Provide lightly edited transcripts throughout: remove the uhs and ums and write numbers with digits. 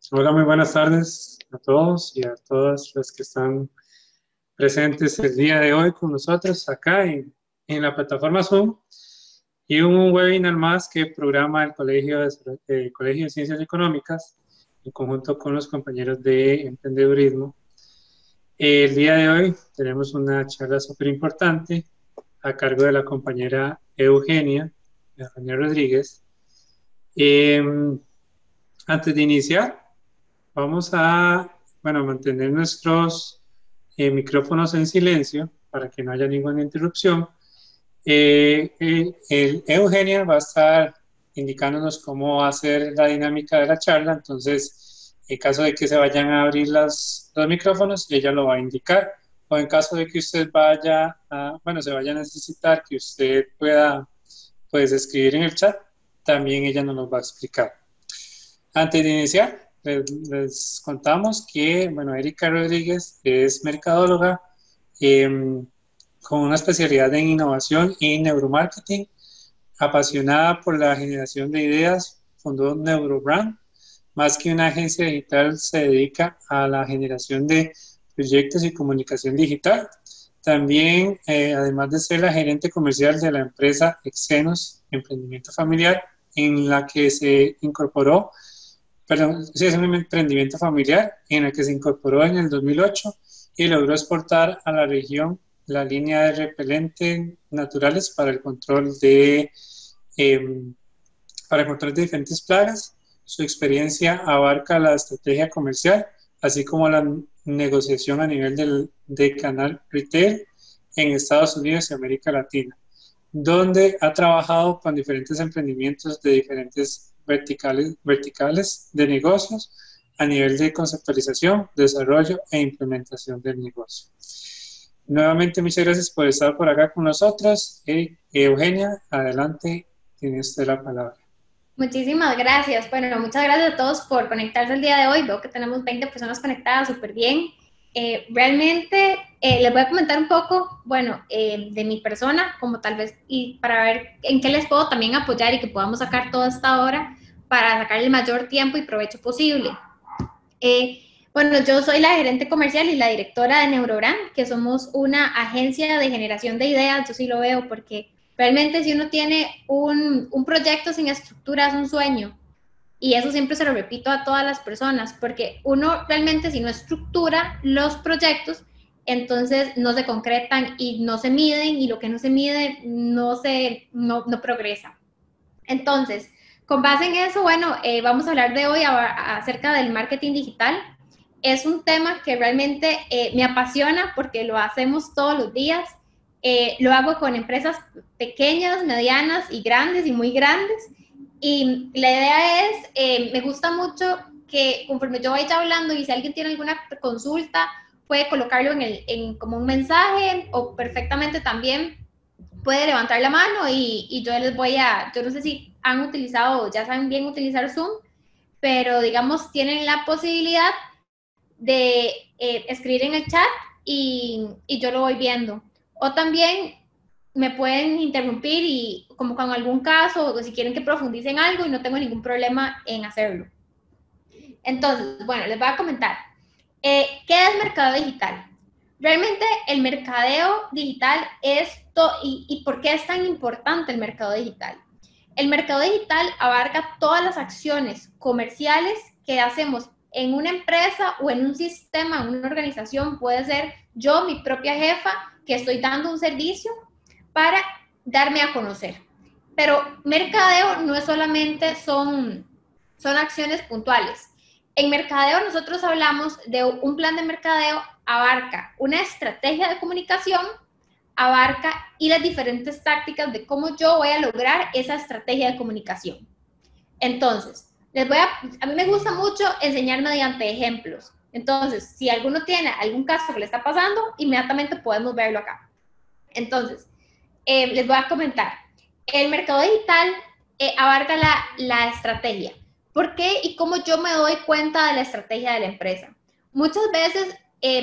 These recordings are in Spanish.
Hola, muy buenas tardes a todos y a todas las que están presentes el día de hoy con nosotros acá en la plataforma Zoom y un webinar más que programa el Colegio de Ciencias Económicas en conjunto con los compañeros de emprendedurismo. El día de hoy tenemos una charla súper importante a cargo de la compañera Eugenia Rodríguez. Antes de iniciar, vamos a, mantener nuestros micrófonos en silencio para que no haya ninguna interrupción. Eugenia va a estar indicándonos cómo va a ser la dinámica de la charla, entonces, en caso de que se vayan a abrir los micrófonos, ella lo va a indicar, o en caso de que usted se vaya a necesitar que usted pueda, pues, escribir en el chat, también ella nos lo va a explicar. Antes de iniciar, les contamos que, Erika Rodríguez es mercadóloga eh, con una especialidad en innovación y neuromarketing, apasionada por la generación de ideas, fundó Neurobrand. Más que una agencia digital, se dedica a la generación de proyectos y comunicación digital. También, además de ser la gerente comercial de la empresa Exenos Emprendimiento Familiar, en la que se incorporó sí, es un emprendimiento familiar en el que se incorporó en el 2008 y logró exportar a la región la línea de repelentes naturales eh, para el control de diferentes plagas. Su experiencia abarca la estrategia comercial, así como la negociación a nivel de canal retail en Estados Unidos y América Latina, donde ha trabajado con diferentes emprendimientos de diferentes verticales de negocios a nivel de conceptualización, desarrollo e implementación del negocio. Nuevamente, muchas gracias por estar por acá con nosotros. Eugenia, adelante, tiene usted la palabra. Muchísimas gracias. Bueno, muchas gracias a todos por conectarse el día de hoy. Veo que tenemos 20 personas conectadas, súper bien. Realmente les voy a comentar un poco, de mi persona, como tal vez, y para ver en qué les puedo también apoyar y que podamos sacar toda esta hora para sacar el mayor tiempo y provecho posible. Yo soy la gerente comercial y la directora de Neurobrand, que somos una agencia de generación de ideas. Yo sí lo veo porque realmente si uno tiene un proyecto sin estructura es un sueño. Y eso siempre se lo repito a todas las personas, porque uno realmente si no estructura los proyectos, entonces no se concretan y no se miden, y lo que no se mide no progresa. Entonces, con base en eso, vamos a hablar de hoy acerca del marketing digital. Es un tema que realmente me apasiona porque lo hacemos todos los días. Lo hago con empresas pequeñas, medianas y grandes y muy grandes. Y la idea es, me gusta mucho que conforme yo vaya hablando y si alguien tiene alguna consulta, puede colocarlo como un mensaje, o perfectamente también puede levantar la mano y yo yo no sé si han utilizado, ya saben bien utilizar Zoom, pero digamos tienen la posibilidad de escribir en el chat y yo lo voy viendo. O también me pueden interrumpir y como con algún caso, o si quieren que profundice en algo, y no tengo ningún problema en hacerlo. Entonces, les voy a comentar. ¿Qué es mercado digital? Realmente el mercadeo digital ¿y por qué es tan importante el mercado digital? El mercado digital abarca todas las acciones comerciales que hacemos en una empresa o en un sistema, en una organización. Puede ser yo, mi propia jefa, que estoy dando un servicio para darme a conocer. Pero mercadeo no es solamente son acciones puntuales. En mercadeo nosotros hablamos de un plan de mercadeo, abarca una estrategia de comunicación, abarca y las diferentes tácticas de cómo yo voy a lograr esa estrategia de comunicación. Entonces, a mí me gusta mucho enseñar mediante ejemplos. Entonces, si alguno tiene algún caso que le está pasando, inmediatamente podemos verlo acá. Entonces, les voy a comentar. El mercado digital abarca la estrategia. ¿Por qué y cómo yo me doy cuenta de la estrategia de la empresa? Muchas veces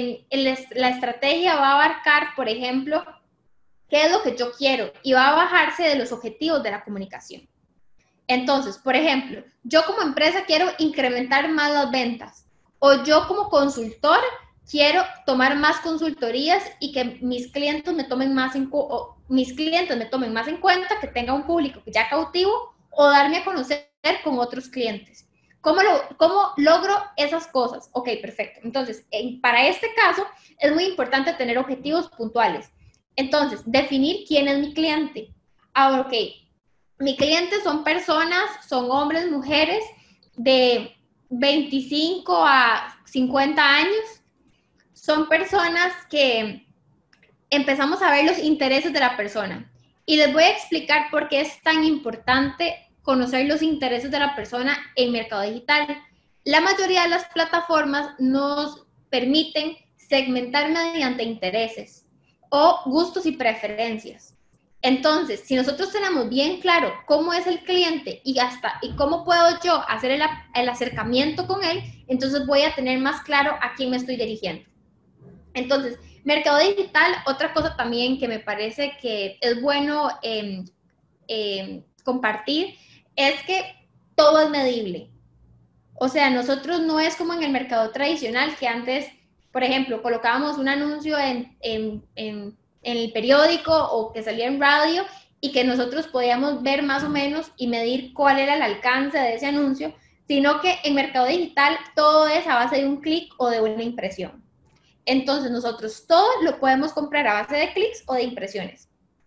la estrategia va a abarcar, por ejemplo, qué es lo que yo quiero, y va a bajarse de los objetivos de la comunicación. Entonces, por ejemplo, yo como empresa quiero incrementar más las ventas, o yo como consultor quiero tomar más consultorías y que mis clientes me tomen más en cuenta, que tenga un público ya cautivo, o darme a conocer con otros clientes. ¿Cómo logro esas cosas? Ok, perfecto. Entonces, para este caso, es muy importante tener objetivos puntuales. Entonces, definir quién es mi cliente. Ahora, ok, mi cliente son personas, son hombres, mujeres, de 25 a 50 años. Son personas que empezamos a ver los intereses de la persona. Y les voy a explicar por qué es tan importante conocer los intereses de la persona en mercado digital. La mayoría de las plataformas nos permiten segmentar mediante intereses o gustos y preferencias. Entonces, si nosotros tenemos bien claro cómo es el cliente y cómo puedo yo hacer el acercamiento con él, entonces voy a tener más claro a quién me estoy dirigiendo. Entonces, mercado digital, otra cosa también que me parece que es bueno compartir, es que todo es medible. O sea, nosotros no es como en el mercado tradicional, que antes, por ejemplo, colocábamos un anuncio en el periódico o que salía en radio y que nosotros podíamos ver más o menos y medir cuál era el alcance de ese anuncio, sino que en mercado digital todo es a base de un clic o de una impresión. Entonces, nosotros todo lo podemos comprar a base de clics o de impresiones.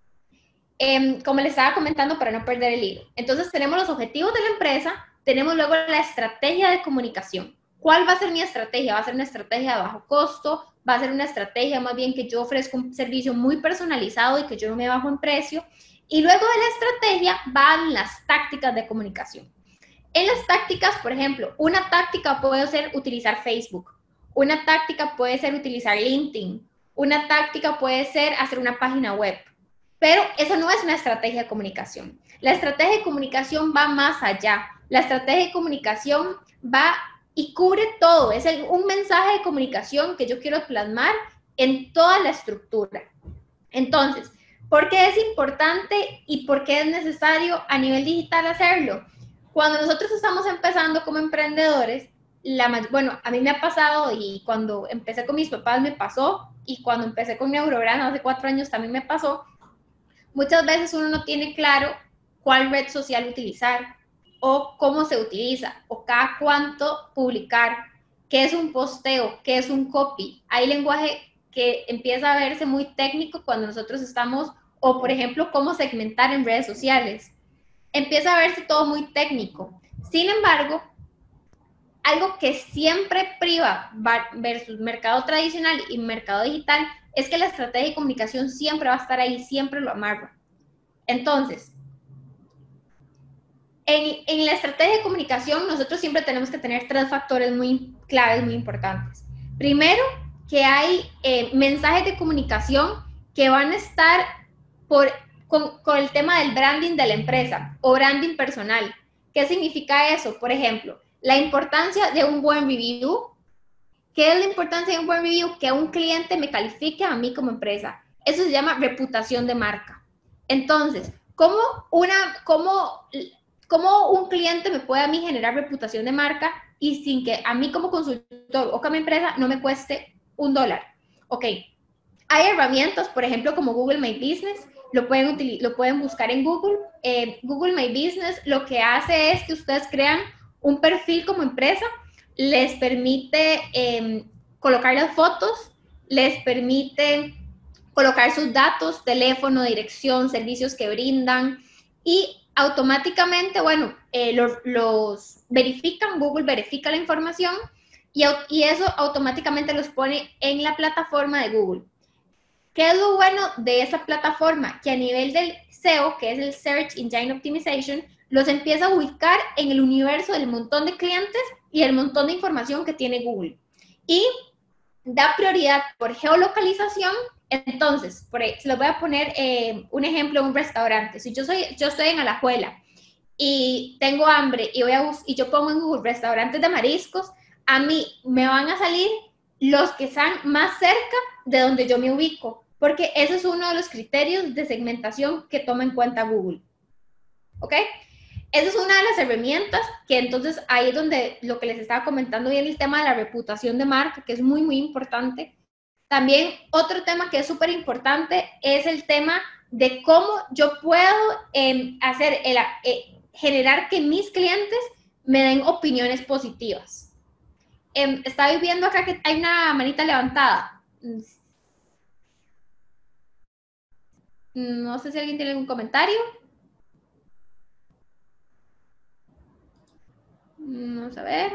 Como les estaba comentando, para no perder el hilo. Entonces, tenemos los objetivos de la empresa, tenemos luego la estrategia de comunicación. ¿Cuál va a ser mi estrategia? ¿Va a ser una estrategia de bajo costo? ¿Va a ser una estrategia más bien que yo ofrezco un servicio muy personalizado y que yo no me bajo en precio? Y luego de la estrategia van las tácticas de comunicación. En las tácticas, por ejemplo, una táctica puede ser utilizar Facebook. Una táctica puede ser utilizar LinkedIn. Una táctica puede ser hacer una página web. Pero eso no es una estrategia de comunicación. La estrategia de comunicación va más allá. La estrategia de comunicación va y cubre todo. Es un mensaje de comunicación que yo quiero plasmar en toda la estructura. Entonces, ¿por qué es importante y por qué es necesario a nivel digital hacerlo? Cuando nosotros estamos empezando como emprendedores, bueno, a mí me ha pasado y cuando empecé con mis papás me pasó y cuando empecé con Neurogram hace 4 años también me pasó. Muchas veces uno no tiene claro cuál red social utilizar o cómo se utiliza o cada cuánto publicar, qué es un posteo, qué es un copy. Hay lenguaje que empieza a verse muy técnico cuando nosotros estamos, o por ejemplo, cómo segmentar en redes sociales. Empieza a verse todo muy técnico. Sin embargo, algo que siempre priva versus mercado tradicional y mercado digital es que la estrategia de comunicación siempre va a estar ahí, siempre lo amarra. Entonces, en la estrategia de comunicación nosotros siempre tenemos que tener 3 factores muy claves, muy importantes. Primero, que hay mensajes de comunicación que van a estar con el tema del branding de la empresa o branding personal. ¿Qué significa eso? Por ejemplo, la importancia de un buen review. ¿Qué es la importancia de un buen review? Que un cliente me califique a mí como empresa. Eso se llama reputación de marca. Entonces, ¿cómo un cliente me puede a mí generar reputación de marca y sin que a mí como consultor o como empresa no me cueste $1? Ok, hay herramientas, por ejemplo, como Google My Business, lo pueden buscar en Google. Google My Business lo que hace es que ustedes crean un perfil como empresa, les permite colocar las fotos, les permite colocar sus datos, teléfono, dirección, servicios que brindan y automáticamente, bueno, los verifican, Google verifica la información y eso automáticamente los pone en la plataforma de Google. ¿Qué es lo bueno de esa plataforma? Que a nivel del SEO, que es el Search Engine Optimization, los empieza a ubicar en el universo del montón de clientes y el montón de información que tiene Google. Y da prioridad por geolocalización. Entonces, se les voy a poner un ejemplo de un restaurante. Si yo estoy en Alajuela y tengo hambre y yo pongo en Google restaurantes de mariscos, a mí me van a salir los que están más cerca de donde yo me ubico, porque ese es uno de los criterios de segmentación que toma en cuenta Google. ¿Ok? esa es una de las herramientas que entonces ahí es donde lo que les estaba comentando bien el tema de la reputación de marca, que es muy, muy importante. También otro tema que es súper importante es el tema de cómo yo puedo generar que mis clientes me den opiniones positivas. Estaba viendo acá que hay una manita levantada. No sé si alguien tiene algún comentario. Vamos a ver.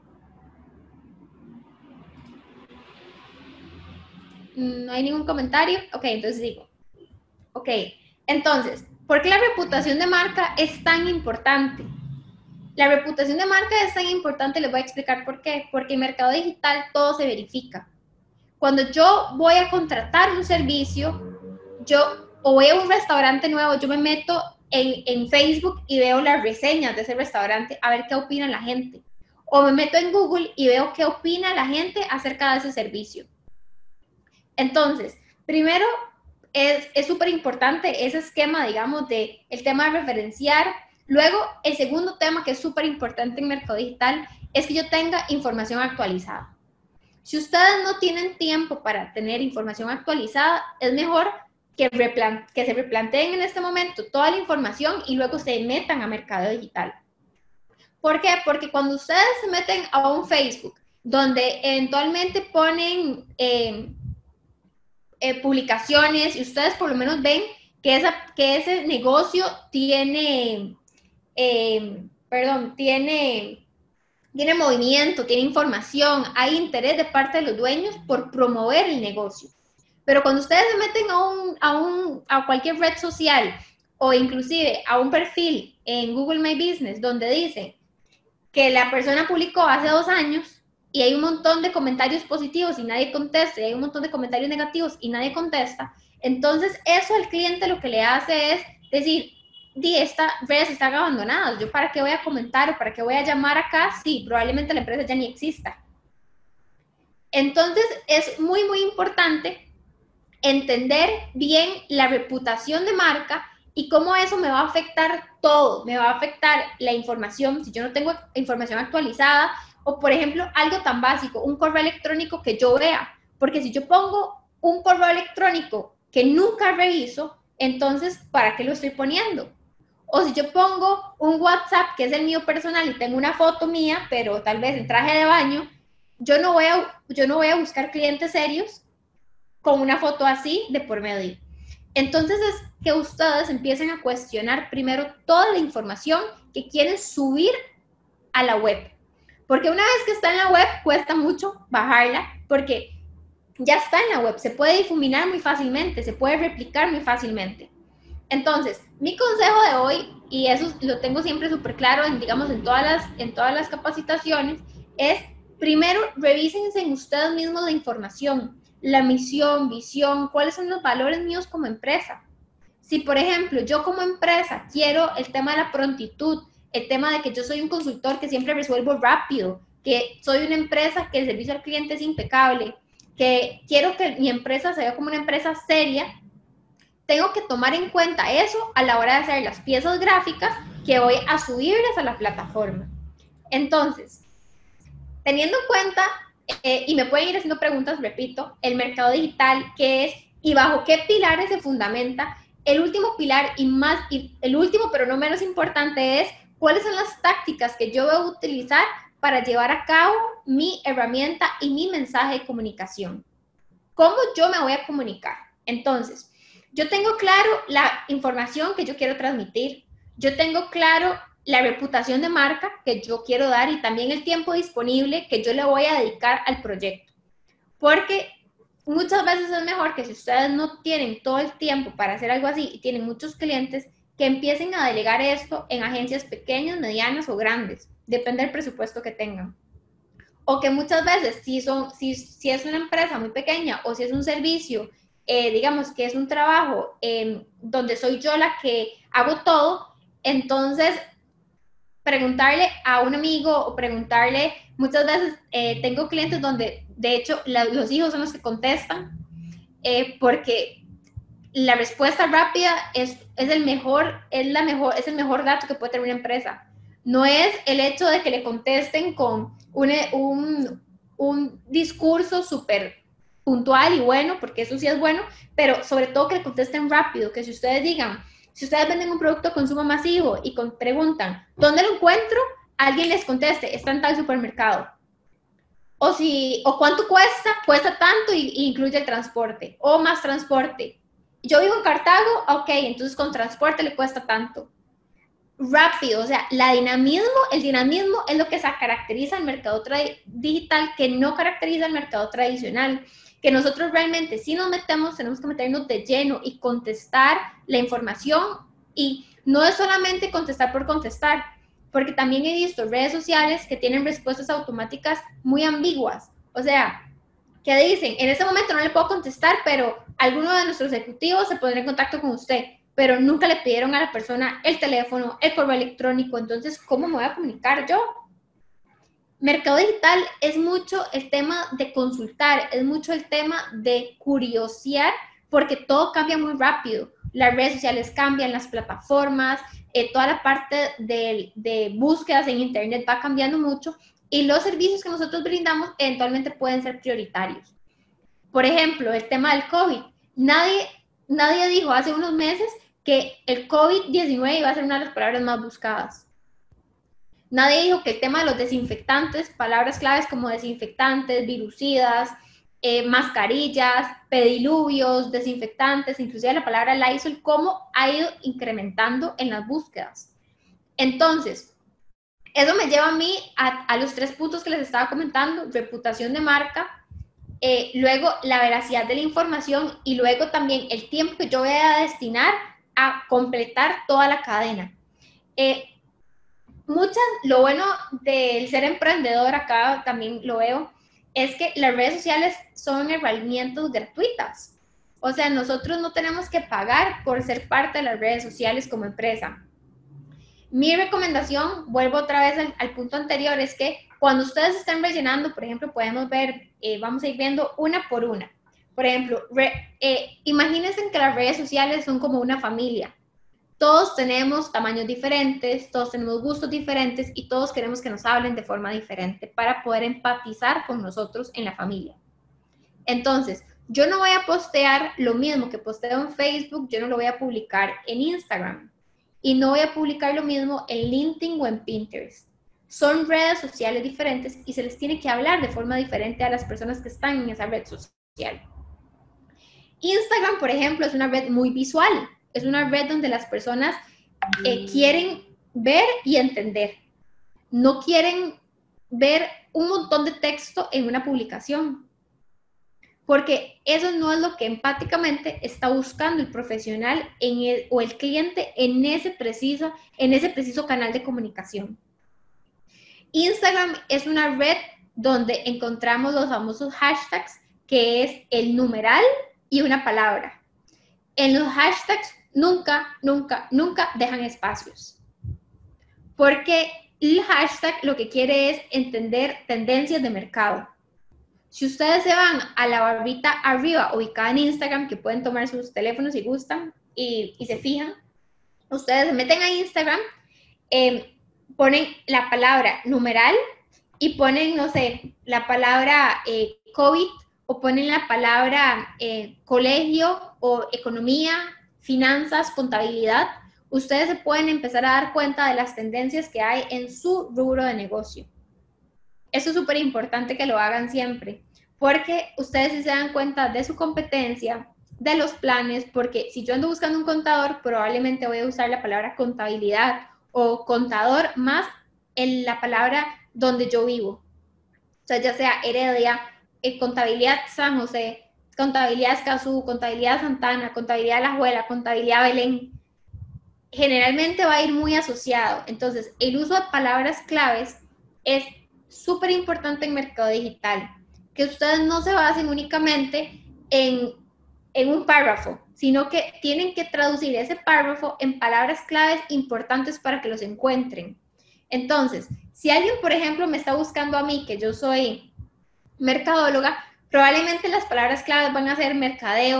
No hay ningún comentario. Ok, entonces digo. Ok, entonces, ¿por qué la reputación de marca es tan importante? La reputación de marca es tan importante, les voy a explicar por qué. Porque en mercado digital todo se verifica. Cuando yo voy a contratar un servicio, o voy a un restaurante nuevo, yo me meto en Facebook y veo las reseñas de ese restaurante a ver qué opina la gente. O me meto en Google y veo qué opina la gente acerca de ese servicio. Entonces, primero es súper importante ese esquema, digamos, de el tema de referenciar. Luego, el segundo tema que es súper importante en Mercado Digital es que yo tenga información actualizada. Si ustedes no tienen tiempo para tener información actualizada, es mejor que se replanteen en este momento toda la información y luego se metan a Mercado Digital. ¿Por qué? Porque cuando ustedes se meten a un Facebook, donde eventualmente ponen publicaciones y ustedes por lo menos ven que ese negocio tiene movimiento, tiene información, hay interés de parte de los dueños por promover el negocio. Pero cuando ustedes se meten a cualquier red social o inclusive a un perfil en Google My Business donde dice que la persona publicó hace 2 años y hay un montón de comentarios positivos y nadie contesta, y hay un montón de comentarios negativos y nadie contesta, entonces eso al cliente lo que le hace es decir, estas redes están abandonadas, ¿yo para qué voy a comentar o para qué voy a llamar acá? Sí, probablemente la empresa ya ni exista. Entonces es muy, muy importante entender bien la reputación de marca y cómo eso me va a afectar todo. Me va a afectar la información, si yo no tengo información actualizada, o por ejemplo, algo tan básico, un correo electrónico que yo vea. Porque si yo pongo un correo electrónico que nunca reviso, entonces, ¿para qué lo estoy poniendo? O si yo pongo un WhatsApp que es el mío personal y tengo una foto mía, pero tal vez en traje de baño, yo no voy a buscar clientes serios con una foto así de por medio. Entonces es que ustedes empiecen a cuestionar primero toda la información que quieren subir a la web. Porque una vez que está en la web, cuesta mucho bajarla, porque ya está en la web, se puede difuminar muy fácilmente, se puede replicar muy fácilmente. Entonces, mi consejo de hoy, y eso lo tengo siempre súper claro en todas las capacitaciones, es primero revísense en ustedes mismos la información, la misión, visión, cuáles son los valores míos como empresa. Si, por ejemplo, yo como empresa quiero el tema de la prontitud, el tema de que yo soy un consultor que siempre resuelvo rápido, que soy una empresa que el servicio al cliente es impecable, que quiero que mi empresa se vea como una empresa seria, tengo que tomar en cuenta eso a la hora de hacer las piezas gráficas que voy a subirles a la plataforma. Entonces, teniendo en cuenta, y me pueden ir haciendo preguntas, repito, el mercado digital, ¿qué es? Y bajo qué pilares se fundamenta. El último pilar y el último, pero no menos importante, es cuáles son las tácticas que yo voy a utilizar para llevar a cabo mi herramienta y mi mensaje de comunicación. ¿Cómo yo me voy a comunicar? Entonces, yo tengo claro la información que yo quiero transmitir, yo tengo claro la reputación de marca que yo quiero dar y también el tiempo disponible que yo le voy a dedicar al proyecto. Porque muchas veces es mejor que si ustedes no tienen todo el tiempo para hacer algo así y tienen muchos clientes, que empiecen a delegar esto en agencias pequeñas, medianas o grandes, depende del presupuesto que tengan. O que muchas veces, si es una empresa muy pequeña o si es un servicio, digamos que es un trabajo donde soy yo la que hago todo, entonces preguntarle a un amigo o preguntarle, muchas veces tengo clientes donde de hecho los hijos son los que contestan, porque la respuesta rápida es el mejor dato que puede tener una empresa. No es el hecho de que le contesten con un discurso súper puntual y bueno, porque eso sí es bueno, pero sobre todo que le contesten rápido, que si ustedes venden un producto de consumo masivo y preguntan, ¿dónde lo encuentro? Alguien les conteste, está en tal supermercado. O cuánto cuesta tanto y incluye el transporte, o más transporte. Yo vivo en Cartago, ok, entonces con transporte le cuesta tanto. Rápido, o sea, el dinamismo es lo que se caracteriza al mercado digital, que no caracteriza al mercado tradicional, que nosotros realmente si nos metemos, tenemos que meternos de lleno y contestar la información, y no es solamente contestar por contestar, porque también he visto redes sociales que tienen respuestas automáticas muy ambiguas, o sea, que dicen, en ese momento no le puedo contestar, pero alguno de nuestros ejecutivos se pondrá en contacto con usted, pero nunca le pidieron a la persona el teléfono, el correo electrónico, entonces, ¿cómo me voy a comunicar yo? Mercado digital es mucho el tema de consultar, es mucho el tema de curiosear, porque todo cambia muy rápido. Las redes sociales cambian, las plataformas, toda la parte de búsquedas en internet va cambiando mucho, y los servicios que nosotros brindamos eventualmente pueden ser prioritarios. Por ejemplo, el tema del COVID. Nadie dijo hace unos meses que el COVID-19 iba a ser una de las palabras más buscadas. Nadie dijo que el tema de los desinfectantes, palabras claves como desinfectantes, virucidas, mascarillas, pediluvios, desinfectantes, inclusive la palabra Lysol, cómo ha ido incrementando en las búsquedas. Entonces, eso me lleva a mí a los 3 puntos que les estaba comentando: reputación de marca, luego la veracidad de la información, y luego también el tiempo que yo voy a destinar a completar toda la cadena. Lo bueno del ser emprendedor, acá también lo veo, es que las redes sociales son herramientas gratuitas. O sea, nosotros no tenemos que pagar por ser parte de las redes sociales como empresa. Mi recomendación, vuelvo otra vez al punto anterior, es que cuando ustedes estén rellenando, por ejemplo, podemos ver, vamos a ir viendo una por una. Por ejemplo, imagínense que las redes sociales son como una familia. Todos tenemos tamaños diferentes, todos tenemos gustos diferentes, y todos queremos que nos hablen de forma diferente para poder empatizar con nosotros en la familia. Entonces, yo no voy a postear lo mismo que posteo en Facebook, yo no lo voy a publicar en Instagram. Y no voy a publicar lo mismo en LinkedIn o en Pinterest. Son redes sociales diferentes y se les tiene que hablar de forma diferente a las personas que están en esa red social. Instagram, por ejemplo, es una red muy visual. Es una red donde las personas quieren ver y entender. No quieren ver un montón de texto en una publicación, porque eso no es lo que empáticamente está buscando el profesional o el cliente en ese preciso canal de comunicación. Instagram es una red donde encontramos los famosos hashtags, que es el numeral y una palabra. En los hashtags nunca dejan espacios, porque el hashtag lo que quiere es entender tendencias de mercado. Si ustedes se van a la barrita arriba ubicada en Instagram, que pueden tomar sus teléfonos si gustan y se fijan, ustedes se meten a Instagram, ponen la palabra numeral y ponen, no sé, la palabra COVID, o ponen la palabra colegio o economía, finanzas, contabilidad. Ustedes se pueden empezar a dar cuenta de las tendencias que hay en su rubro de negocio. Eso es súper importante que lo hagan siempre, porque ustedes sí se dan cuenta de su competencia, de los planes, porque si yo ando buscando un contador, probablemente voy a usar la palabra contabilidad o contador más en la palabra donde yo vivo. O sea, ya sea Heredia, contabilidad San José, contabilidad Escazú, contabilidad Santana, contabilidad La Juela, contabilidad Belén. Generalmente va a ir muy asociado. Entonces, el uso de palabras claves es súper importante en mercado digital. Que ustedes no se basen únicamente en un párrafo, sino que tienen que traducir ese párrafo en palabras claves importantes para que los encuentren. Entonces, si alguien, por ejemplo, me está buscando a mí, que yo soy mercadóloga, probablemente las palabras claves van a ser mercadeo,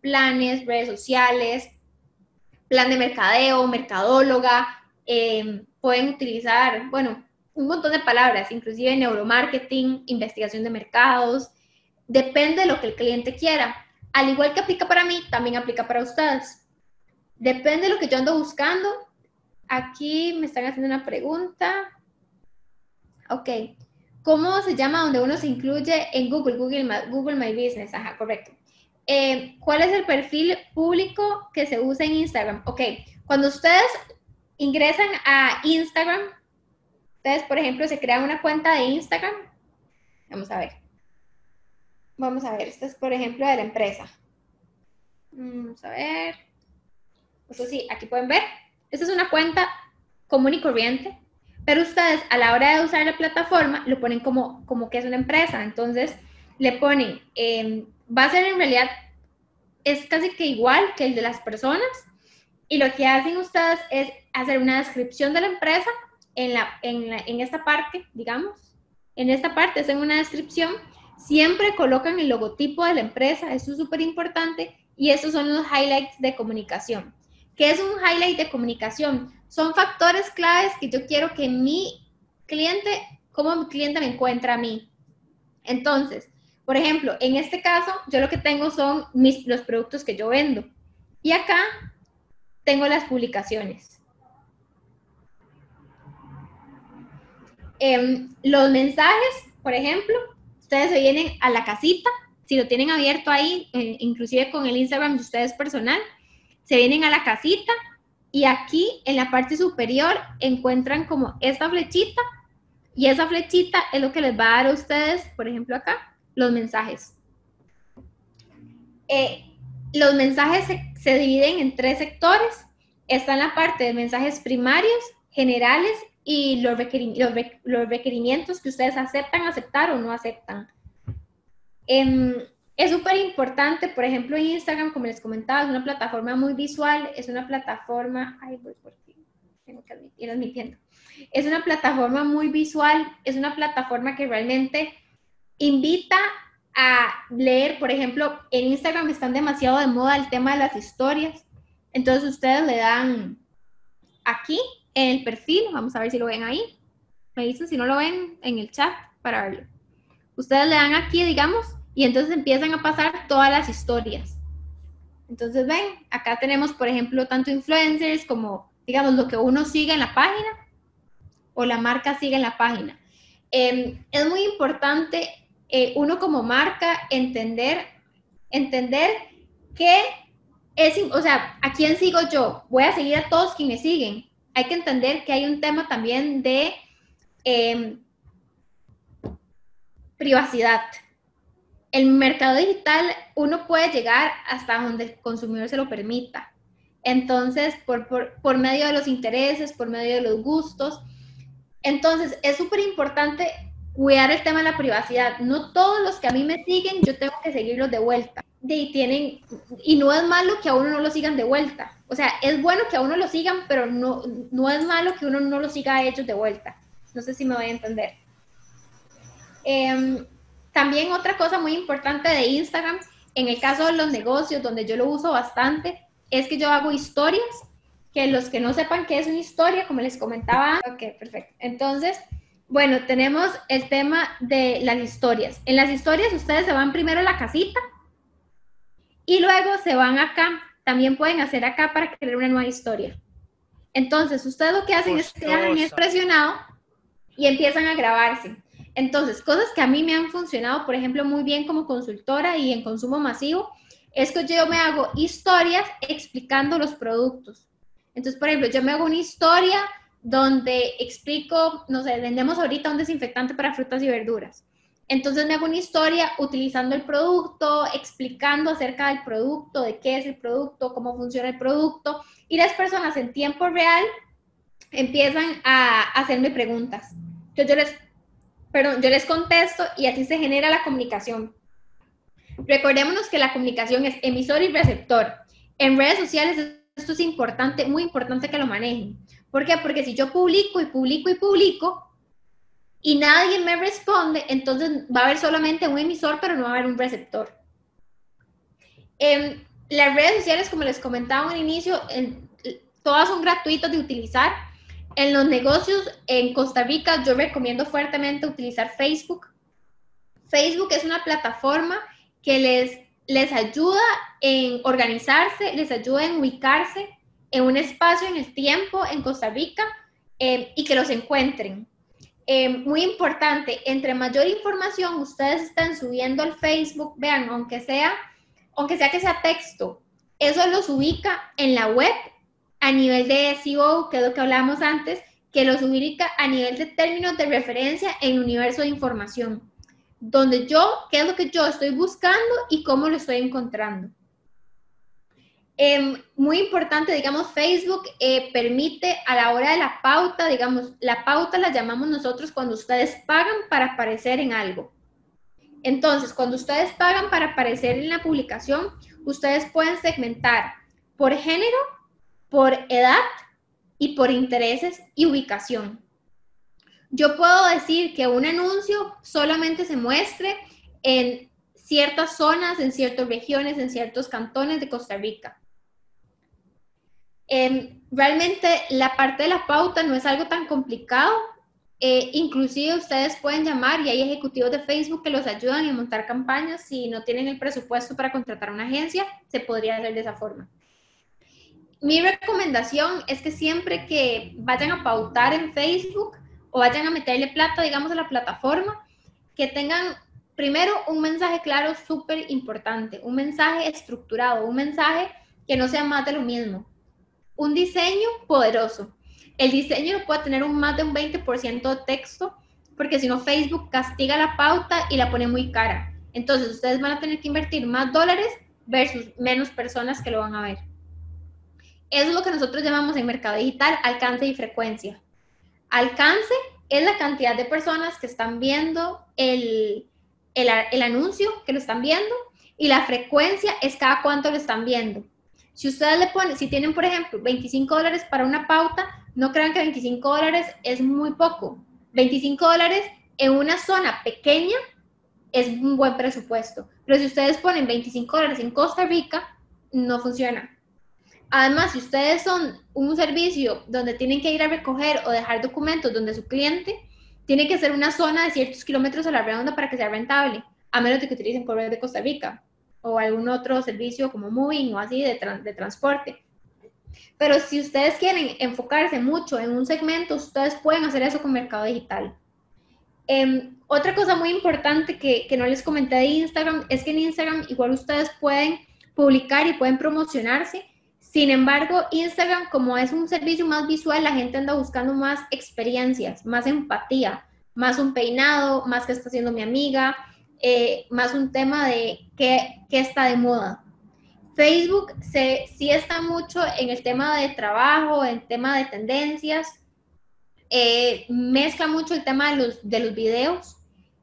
planes, redes sociales, plan de mercadeo, mercadóloga, pueden utilizar, bueno, un montón de palabras, inclusive neuromarketing, investigación de mercados, depende de lo que el cliente quiera. Al igual que aplica para mí, también aplica para ustedes. Depende de lo que yo ando buscando. Aquí me están haciendo una pregunta. Ok. ¿Cómo se llama donde uno se incluye en Google My Business? Ajá, correcto. ¿Cuál es el perfil público que se usa en Instagram? Ok, cuando ustedes ingresan a Instagram, ustedes, por ejemplo, se crean una cuenta de Instagram. Vamos a ver. Vamos a ver, este es, por ejemplo, de la empresa. Vamos a ver. Eso sí, aquí pueden ver. Esta es una cuenta común y corriente, pero ustedes a la hora de usar la plataforma lo ponen como que es una empresa. Entonces, le ponen, va a ser en realidad, es casi que igual que el de las personas, y lo que hacen ustedes es hacer una descripción de la empresa en esta parte, digamos. En esta parte hacen una descripción, siempre colocan el logotipo de la empresa, eso es súper importante, y estos son los highlights de comunicación. ¿Qué es un highlight de comunicación? Son factores claves que yo quiero que mi cliente, como mi cliente me encuentra a mí. Entonces, por ejemplo, en este caso, yo lo que tengo son los productos que yo vendo. Y acá tengo las publicaciones. Los mensajes, por ejemplo, ustedes se vienen a la casita, si lo tienen abierto ahí, inclusive con el Instagram de ustedes personal, se vienen a la casita y aquí en la parte superior encuentran como esta flechita y esa flechita es lo que les va a dar a ustedes, por ejemplo acá, los mensajes. Los mensajes se dividen en 3 sectores. Está en la parte de mensajes primarios, generales y los requerimientos que ustedes aceptan, aceptar o no aceptan. Es súper importante, por ejemplo, Instagram, como les comentaba, es una plataforma muy visual, es una plataforma, ay, voy por aquí, tengo que ir admitiendo, es una plataforma muy visual, es una plataforma que realmente invita a leer. Por ejemplo, en Instagram están demasiado de moda el tema de las historias, entonces ustedes le dan aquí en el perfil, vamos a ver si lo ven ahí, me dicen si no lo ven en el chat para verlo. Ustedes le dan aquí, digamos, y entonces empiezan a pasar todas las historias. Entonces ven, acá tenemos, por ejemplo, tanto influencers como, digamos, lo que uno sigue en la página o la marca sigue en la página. Es muy importante uno como marca entender qué es, o sea, ¿a quién sigo yo? Voy a seguir a todos quienes me siguen. Hay que entender que hay un tema también de privacidad. El mercado digital uno puede llegar hasta donde el consumidor se lo permita. Entonces, por medio de los intereses, por medio de los gustos. Entonces, es súper importante cuidar el tema de la privacidad. No todos los que a mí me siguen, yo tengo que seguirlos de vuelta. Y no es malo que a uno no lo sigan de vuelta. O sea, es bueno que a uno lo sigan, pero no es malo que uno no lo siga a ellos de vuelta. No sé si me voy a entender. También otra cosa muy importante de Instagram, en el caso de los negocios, donde yo lo uso bastante, es que yo hago historias, que los que no sepan qué es una historia, como les comentaba. Ok, perfecto. Entonces, bueno, tenemos el tema de las historias. En las historias ustedes se van primero a la casita y luego se van acá. También pueden hacer acá para crear una nueva historia. Entonces, ustedes lo que hacen es que dejan presionado y empiezan a grabarse. Entonces, cosas que a mí me han funcionado, por ejemplo, muy bien como consultora y en consumo masivo, es que yo me hago historias explicando los productos. Entonces, por ejemplo, yo me hago una historia donde explico, no sé, vendemos ahorita un desinfectante para frutas y verduras. Entonces me hago una historia utilizando el producto, explicando acerca del producto, de qué es el producto, cómo funciona el producto, y las personas en tiempo real empiezan a hacerme preguntas. Entonces yo les contesto y así se genera la comunicación. Recordémonos que la comunicación es emisor y receptor. En redes sociales esto es importante, muy importante que lo manejen. ¿Por qué? Porque si yo publico y publico y publico y nadie me responde, entonces va a haber solamente un emisor, pero no va a haber un receptor. Las redes sociales, como les comentaba al inicio, todas son gratuitas de utilizar. En los negocios en Costa Rica, yo recomiendo fuertemente utilizar Facebook. Facebook es una plataforma que les ayuda en organizarse, les ayuda en ubicarse en un espacio en el tiempo en Costa Rica y que los encuentren. Muy importante, entre mayor información ustedes están subiendo al Facebook, vean, aunque sea que sea texto, eso los ubica en la web a nivel de SEO, que es lo que hablamos antes, que los ubica a nivel de términos de referencia en el universo de información, donde qué es lo que yo estoy buscando y cómo lo estoy encontrando. Muy importante, digamos, Facebook permite a la hora de la pauta, digamos, la pauta la llamamos nosotros cuando ustedes pagan para aparecer en algo. Entonces, cuando ustedes pagan para aparecer en la publicación, ustedes pueden segmentar por género, por edad y por intereses y ubicación. Yo puedo decir que un anuncio solamente se muestre en ciertas zonas, en ciertas regiones, en ciertos cantones de Costa Rica. Realmente la parte de la pauta no es algo tan complicado. Inclusive ustedes pueden llamar y hay ejecutivos de Facebook que los ayudan a montar campañas. Si no tienen el presupuesto para contratar una agencia, se podría hacer de esa forma. Mi recomendación es que siempre que vayan a pautar en Facebook o vayan a meterle plata, digamos, a la plataforma, que tengan primero un mensaje claro, súper importante, un mensaje estructurado, un mensaje que no sea más de lo mismo. Un diseño poderoso. El diseño puede tener más de un 20% de texto, porque si no Facebook castiga la pauta y la pone muy cara. Entonces ustedes van a tener que invertir más dólares versus menos personas que lo van a ver. Eso es lo que nosotros llamamos en mercado digital alcance y frecuencia. Alcance es la cantidad de personas que están viendo el anuncio, que lo están viendo, y la frecuencia es cada cuánto lo están viendo. Si ustedes le ponen, si tienen, por ejemplo, $25 para una pauta, no crean que $25 es muy poco. $25 en una zona pequeña es un buen presupuesto. Pero si ustedes ponen $25 en Costa Rica, no funciona. Además, si ustedes son un servicio donde tienen que ir a recoger o dejar documentos donde su cliente, tiene que ser una zona de ciertos kilómetros a la redonda para que sea rentable, a menos de que utilicen Correos de Costa Rica o algún otro servicio como Moving o así de transporte. Pero si ustedes quieren enfocarse mucho en un segmento, ustedes pueden hacer eso con mercado digital. Otra cosa muy importante que no les comenté de Instagram es que en Instagram igual ustedes pueden publicar y pueden promocionarse. Sin embargo, Instagram, como es un servicio más visual, la gente anda buscando más experiencias, más empatía, más un peinado, más qué está haciendo mi amiga, más un tema de qué está de moda. Facebook sí está mucho en el tema de trabajo, en el tema de tendencias, mezcla mucho el tema de los videos.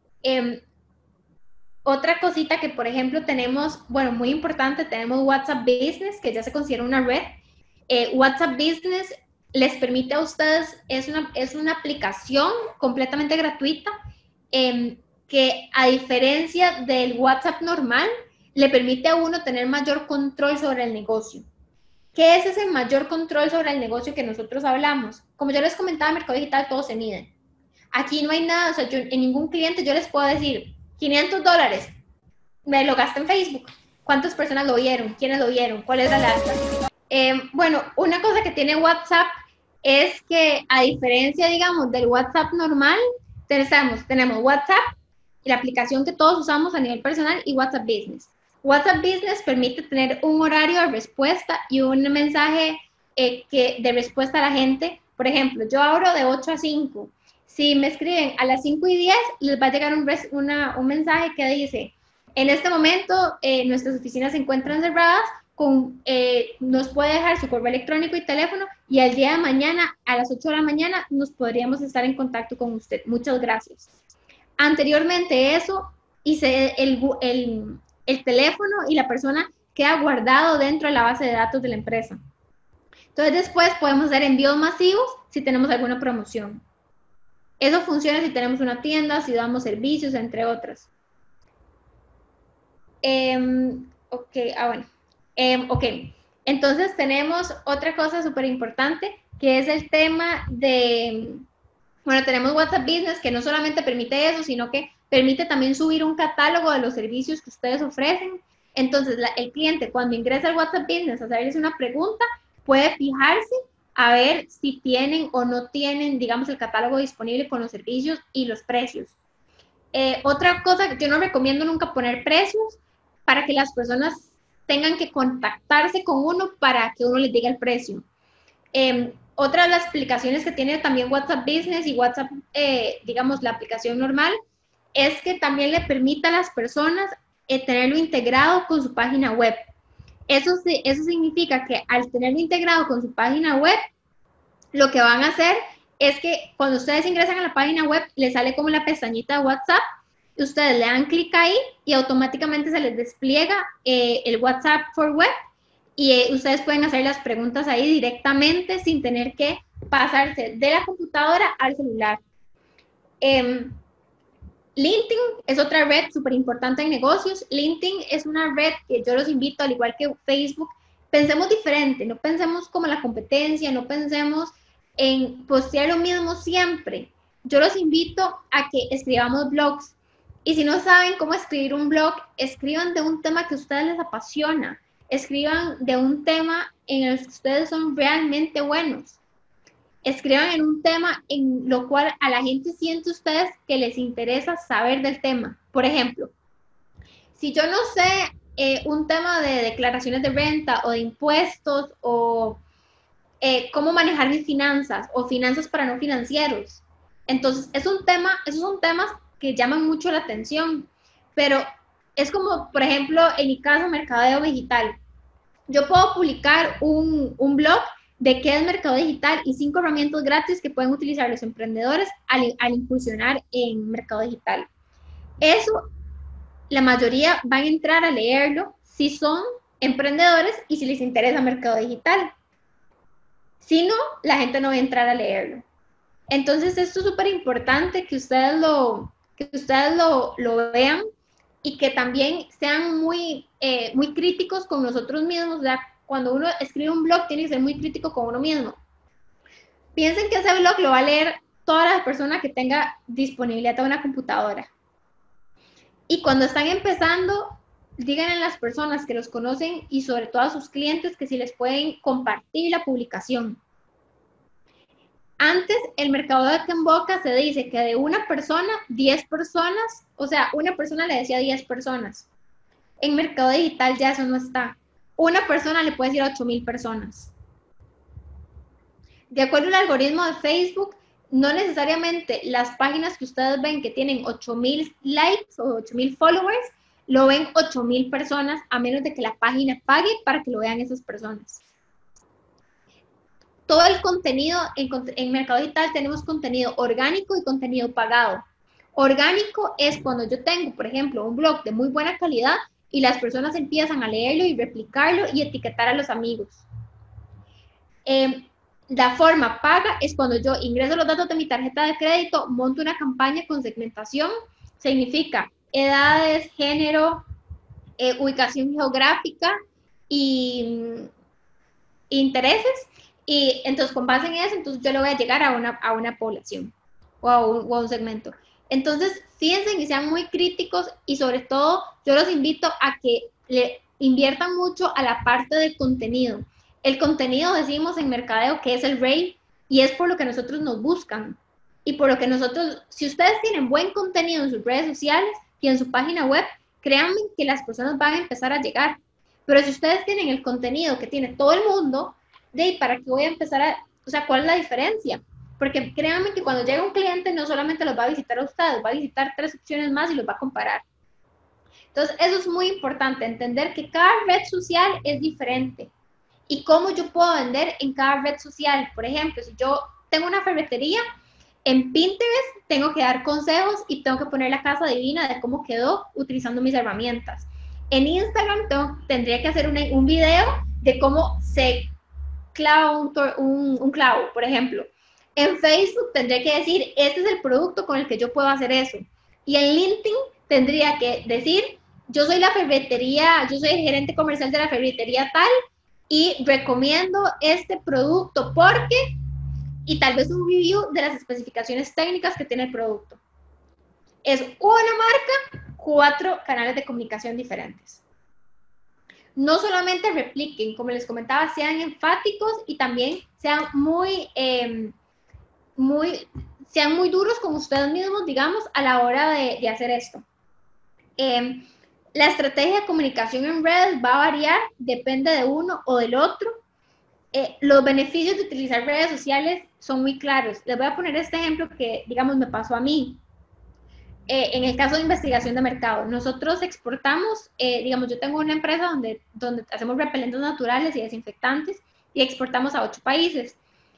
Otra cosita que, por ejemplo, tenemos, bueno, muy importante, tenemos WhatsApp Business, que ya se considera una red. WhatsApp Business les permite a ustedes, es una aplicación completamente gratuita, que a diferencia del WhatsApp normal, le permite a uno tener mayor control sobre el negocio. ¿Qué es ese mayor control sobre el negocio que nosotros hablamos? Como yo les comentaba, en Mercado Digital todo se mide. Aquí no hay nada, o sea, en ningún cliente yo les puedo decir, $500, me lo gasté en Facebook. ¿Cuántas personas lo vieron? ¿Quiénes lo vieron? ¿Cuál es la lasta? Bueno, una cosa que tiene WhatsApp es que a diferencia, digamos, del WhatsApp normal, tenemos WhatsApp, la aplicación que todos usamos a nivel personal, y WhatsApp Business. WhatsApp Business permite tener un horario de respuesta y un mensaje de respuesta a la gente. Por ejemplo, yo abro de 8 a 5. Si me escriben a las 5:10, les va a llegar un mensaje que dice, en este momento nuestras oficinas se encuentran cerradas, nos puede dejar su correo electrónico y teléfono y al día de mañana a las 8 de la mañana nos podríamos estar en contacto con usted. Muchas gracias. Anteriormente eso, hice el teléfono y la persona queda guardado dentro de la base de datos de la empresa. Entonces después podemos hacer envíos masivos si tenemos alguna promoción. Eso funciona si tenemos una tienda, si damos servicios, entre otras. Ok, bueno. Ok, entonces tenemos otra cosa súper importante, que es el tema de, bueno, tenemos WhatsApp Business, que no solamente permite eso, sino que permite también subir un catálogo de los servicios que ustedes ofrecen. Entonces, el cliente cuando ingresa al WhatsApp Business a hacerles una pregunta, puede fijarse a ver si tienen o no tienen, digamos, el catálogo disponible con los servicios y los precios. Otra cosa, yo no recomiendo nunca poner precios para que las personas tengan que contactarse con uno para que uno les diga el precio. Otra de las aplicaciones que tiene también WhatsApp Business y WhatsApp, digamos, la aplicación normal, es que también le permite a las personas tenerlo integrado con su página web. Eso significa que al tenerlo integrado con su página web, lo que van a hacer es que cuando ustedes ingresan a la página web, les sale como la pestañita de WhatsApp, ustedes le dan clic ahí y automáticamente se les despliega el WhatsApp for Web y ustedes pueden hacer las preguntas ahí directamente sin tener que pasarse de la computadora al celular. LinkedIn es otra red súper importante en negocios. LinkedIn es una red que yo los invito, al igual que Facebook, pensemos diferente, no pensemos como la competencia, no pensemos en postear lo mismo siempre. Yo los invito a que escribamos blogs. Y si no saben cómo escribir un blog, escriban de un tema que a ustedes les apasiona. Escriban de un tema en el que ustedes son realmente buenos. Escriban en un tema en lo cual a la gente siente ustedes que les interesa saber del tema. Por ejemplo, si yo no sé un tema de declaraciones de renta o de impuestos o cómo manejar mis finanzas o finanzas para no financieros, entonces esos son temas que llaman mucho la atención, pero es como, por ejemplo, en mi caso, mercadeo digital. Yo puedo publicar un blog de qué es mercado digital y 5 herramientas gratis que pueden utilizar los emprendedores al incursionar en mercado digital. Eso, la mayoría van a entrar a leerlo si son emprendedores y si les interesa mercado digital. Si no, la gente no va a entrar a leerlo. Entonces, esto es súper importante que ustedes lo vean y que también sean muy críticos con nosotros mismos. O sea, cuando uno escribe un blog, tiene que ser muy crítico con uno mismo. Piensen que ese blog lo va a leer toda la persona que tenga disponibilidad de una computadora. Y cuando están empezando, díganle a las personas que los conocen y sobre todo a sus clientes que si les pueden compartir la publicación. Antes, el mercado de boca en boca se dice que de una persona, 10 personas, o sea, una persona le decía a 10 personas. En mercado digital ya eso no está. Una persona le puede decir a 8,000 personas. De acuerdo al algoritmo de Facebook, no necesariamente las páginas que ustedes ven que tienen 8,000 likes o 8,000 followers, lo ven 8,000 personas, a menos de que la página pague para que lo vean esas personas. Todo el contenido en mercado digital tenemos contenido orgánico y contenido pagado. Orgánico es cuando yo tengo, por ejemplo, un blog de muy buena calidad y las personas empiezan a leerlo y replicarlo y etiquetar a los amigos. La forma paga es cuando yo ingreso los datos de mi tarjeta de crédito, monto una campaña con segmentación, significa edades, género, ubicación geográfica y intereses. Y entonces, con base en eso, entonces yo le voy a llegar a una población o a un segmento. Entonces, fíjense y sean muy críticos y sobre todo yo los invito a que le inviertan mucho a la parte del contenido. El contenido, decimos en mercadeo, que es el rey y es por lo que nosotros nos buscan. Y por lo que nosotros, si ustedes tienen buen contenido en sus redes sociales y en su página web, créanme que las personas van a empezar a llegar. Pero si ustedes tienen el contenido que tiene todo el mundo, ¿para qué voy a empezar o sea, cuál es la diferencia? Porque créanme que cuando llega un cliente no solamente los va a visitar a ustedes, va a visitar 3 opciones más y los va a comparar. Entonces, eso es muy importante, entender que cada red social es diferente y cómo yo puedo vender en cada red social. Por ejemplo, si yo tengo una ferretería, en Pinterest tengo que dar consejos y tengo que poner la casa divina de cómo quedó utilizando mis herramientas. En Instagram tendría que hacer un video de cómo se clava un clavo, por ejemplo. En Facebook tendría que decir, este es el producto con el que yo puedo hacer eso. Y en LinkedIn tendría que decir, yo soy yo soy el gerente comercial de la ferretería tal y recomiendo este producto porque, y tal vez un review de las especificaciones técnicas que tiene el producto. Es una marca, 4 canales de comunicación diferentes. No solamente repliquen, como les comentaba, sean enfáticos y también sean sean muy duros con ustedes mismos, digamos, a la hora de hacer esto. La estrategia de comunicación en redes va a variar, depende de uno o del otro. Los beneficios de utilizar redes sociales son muy claros. Les voy a poner este ejemplo que, digamos, me pasó a mí. En el caso de investigación de mercado, nosotros exportamos, digamos, yo tengo una empresa donde hacemos repelentes naturales y desinfectantes y exportamos a 8 países.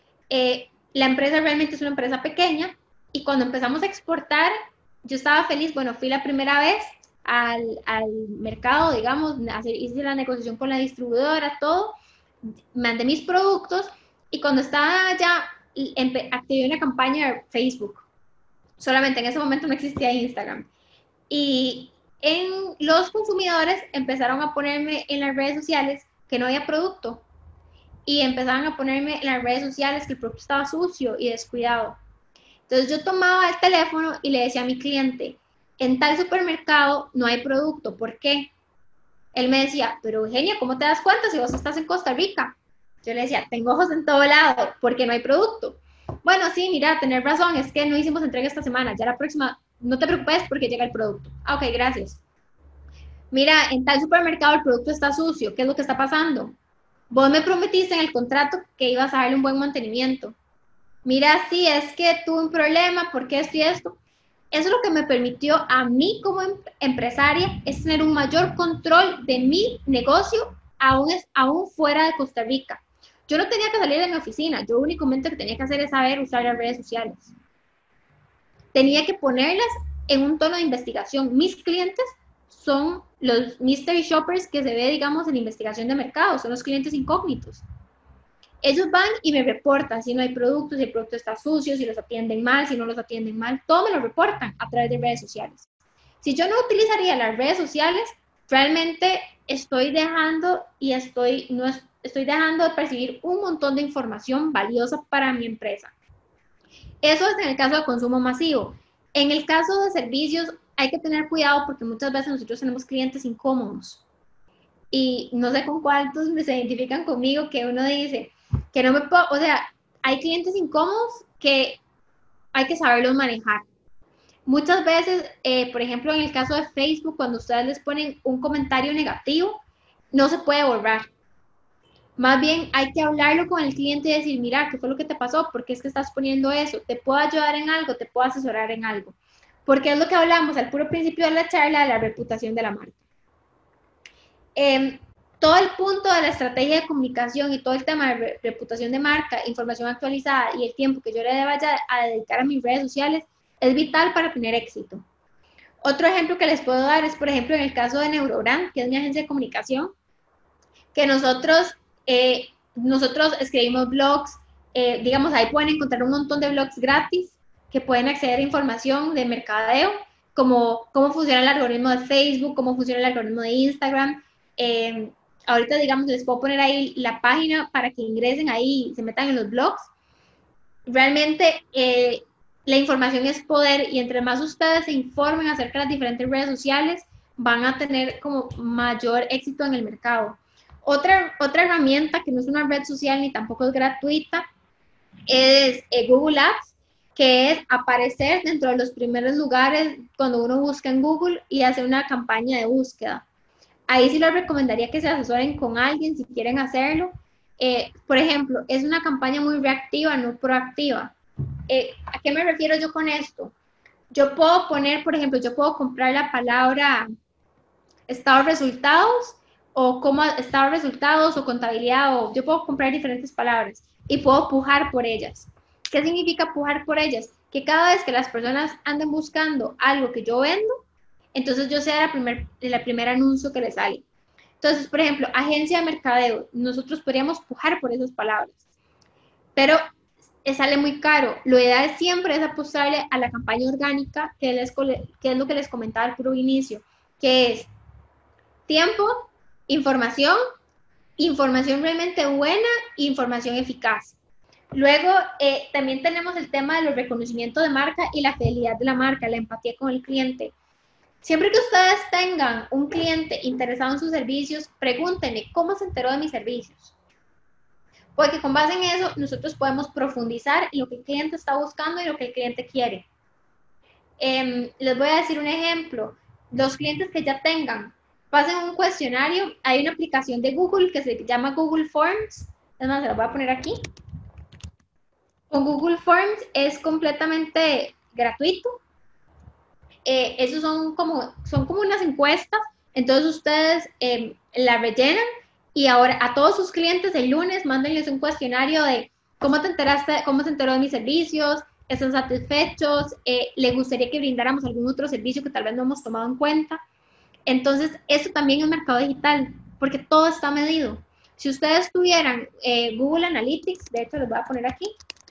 La empresa realmente es una empresa pequeña y cuando empezamos a exportar, yo estaba feliz, bueno, fui la primera vez al mercado, digamos, hice la negociación con la distribuidora, todo, mandé mis productos y cuando estaba allá, activé una campaña de Facebook. Solamente en ese momento no existía Instagram. Y los consumidores empezaron a ponerme en las redes sociales que no había producto. Y empezaron a ponerme en las redes sociales que el producto estaba sucio y descuidado. Entonces yo tomaba el teléfono y le decía a mi cliente, en tal supermercado no hay producto, ¿por qué? Él me decía, pero Eugenia, ¿cómo te das cuenta si vos estás en Costa Rica? Yo le decía, tengo ojos en todo lado, ¿por qué no hay producto? Bueno, sí, mira, tener razón, es que no hicimos entrega esta semana, ya la próxima, no te preocupes porque llega el producto. Ah, ok, gracias. Mira, en tal supermercado el producto está sucio, ¿qué es lo que está pasando? Vos me prometiste en el contrato que ibas a darle un buen mantenimiento. Mira, sí, es que tuve un problema, ¿por qué esto y esto? Eso lo que me permitió a mí como empresaria es tener un mayor control de mi negocio aún fuera de Costa Rica. Yo no tenía que salir de mi oficina, yo únicamente lo que tenía que hacer es saber usar las redes sociales. Tenía que ponerlas en un tono de investigación. Mis clientes son los mystery shoppers que se ve, digamos, en investigación de mercado, son los clientes incógnitos. Ellos van y me reportan si no hay productos, si el producto está sucio, si los atienden mal, si no los atienden mal, todo me lo reportan a través de redes sociales. Si yo no utilizaría las redes sociales, realmente estoy dejando de percibir un montón de información valiosa para mi empresa. Eso es en el caso de consumo masivo. En el caso de servicios hay que tener cuidado porque muchas veces nosotros tenemos clientes incómodos y no sé con cuántos se identifican conmigo que uno dice que no me puedo, o sea, hay clientes incómodos que hay que saberlos manejar. Muchas veces, por ejemplo, en el caso de Facebook, cuando ustedes les ponen un comentario negativo, no se puede borrar. Más bien hay que hablarlo con el cliente y decir, mira, ¿qué fue lo que te pasó? ¿Por qué es que estás poniendo eso? ¿Te puedo ayudar en algo? ¿Te puedo asesorar en algo? Porque es lo que hablamos al puro principio de la charla de la reputación de la marca. Todo el punto de la estrategia de comunicación y todo el tema de reputación de marca, información actualizada y el tiempo que yo le vaya a dedicar a mis redes sociales es vital para tener éxito. Otro ejemplo que les puedo dar es, por ejemplo, en el caso de Neurobrand, que es mi agencia de comunicación, que nosotros escribimos blogs, digamos, ahí pueden encontrar un montón de blogs gratis que pueden acceder a información de mercadeo, como cómo funciona el algoritmo de Facebook, cómo funciona el algoritmo de Instagram. Ahorita, digamos, les puedo poner ahí la página para que ingresen ahí y se metan en los blogs. Realmente, la información es poder y entre más ustedes se informen acerca de las diferentes redes sociales, van a tener como mayor éxito en el mercado. Otra herramienta que no es una red social ni tampoco es gratuita es Google Ads, que es aparecer dentro de los primeros lugares cuando uno busca en Google y hacer una campaña de búsqueda. Ahí sí les recomendaría que se asesoren con alguien si quieren hacerlo. Por ejemplo, es una campaña muy reactiva, no proactiva. ¿A qué me refiero yo con esto? Yo puedo poner, por ejemplo, yo puedo comprar la palabra estado de resultados o como estado de resultados o contabilidad, o yo puedo comprar diferentes palabras y puedo pujar por ellas. ¿Qué significa pujar por ellas? Que cada vez que las personas anden buscando algo que yo vendo, entonces yo sea la primer anuncio que les sale. Entonces, por ejemplo, agencia de mercadeo, nosotros podríamos pujar por esas palabras, pero sale muy caro. Lo ideal siempre es apostarle a la campaña orgánica, que es lo que les comentaba al puro inicio, que es tiempo, información, información realmente buena, información eficaz. Luego, también tenemos el tema de los reconocimientos de marca y la fidelidad de la marca, la empatía con el cliente. Siempre que ustedes tengan un cliente interesado en sus servicios, pregúntenle cómo se enteró de mis servicios. Porque con base en eso, nosotros podemos profundizar en lo que el cliente está buscando y lo que el cliente quiere. Les voy a decir un ejemplo. Los clientes que ya tengan, pasen un cuestionario. Hay una aplicación de Google que se llama Google Forms. Es más, se la voy a poner aquí. Con Google Forms es completamente gratuito. Esos son como unas encuestas. Entonces ustedes la rellenan y ahora a todos sus clientes el lunes mándenles un cuestionario de cómo te enteraste, cómo se enteró de mis servicios, están satisfechos, le gustaría que brindáramos algún otro servicio que tal vez no hemos tomado en cuenta. Entonces, eso también es mercado digital, porque todo está medido. Si ustedes tuvieran Google Analytics, de hecho les voy a poner aquí,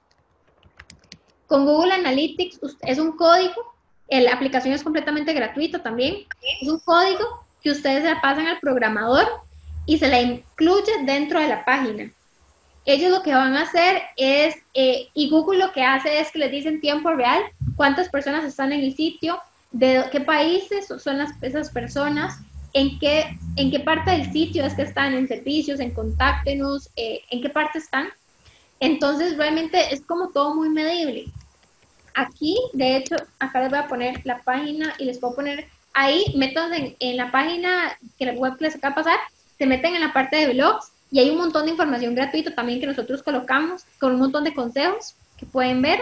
con Google Analytics es un código, la aplicación es completamente gratuita también, es un código que ustedes le pasan al programador y se la incluye dentro de la página. Ellos lo que van a hacer es, y Google lo que hace es que les dice en tiempo real cuántas personas están en el sitio, de qué países son esas personas, en qué parte del sitio es que están, en servicios, en contáctenos, en qué parte están. Entonces realmente es como todo muy medible. Aquí, de hecho, acá les voy a poner la página y les puedo poner ahí, métanse en la página que la web que les acaba de pasar, se meten en la parte de blogs y hay un montón de información gratuita también que nosotros colocamos con un montón de consejos que pueden ver.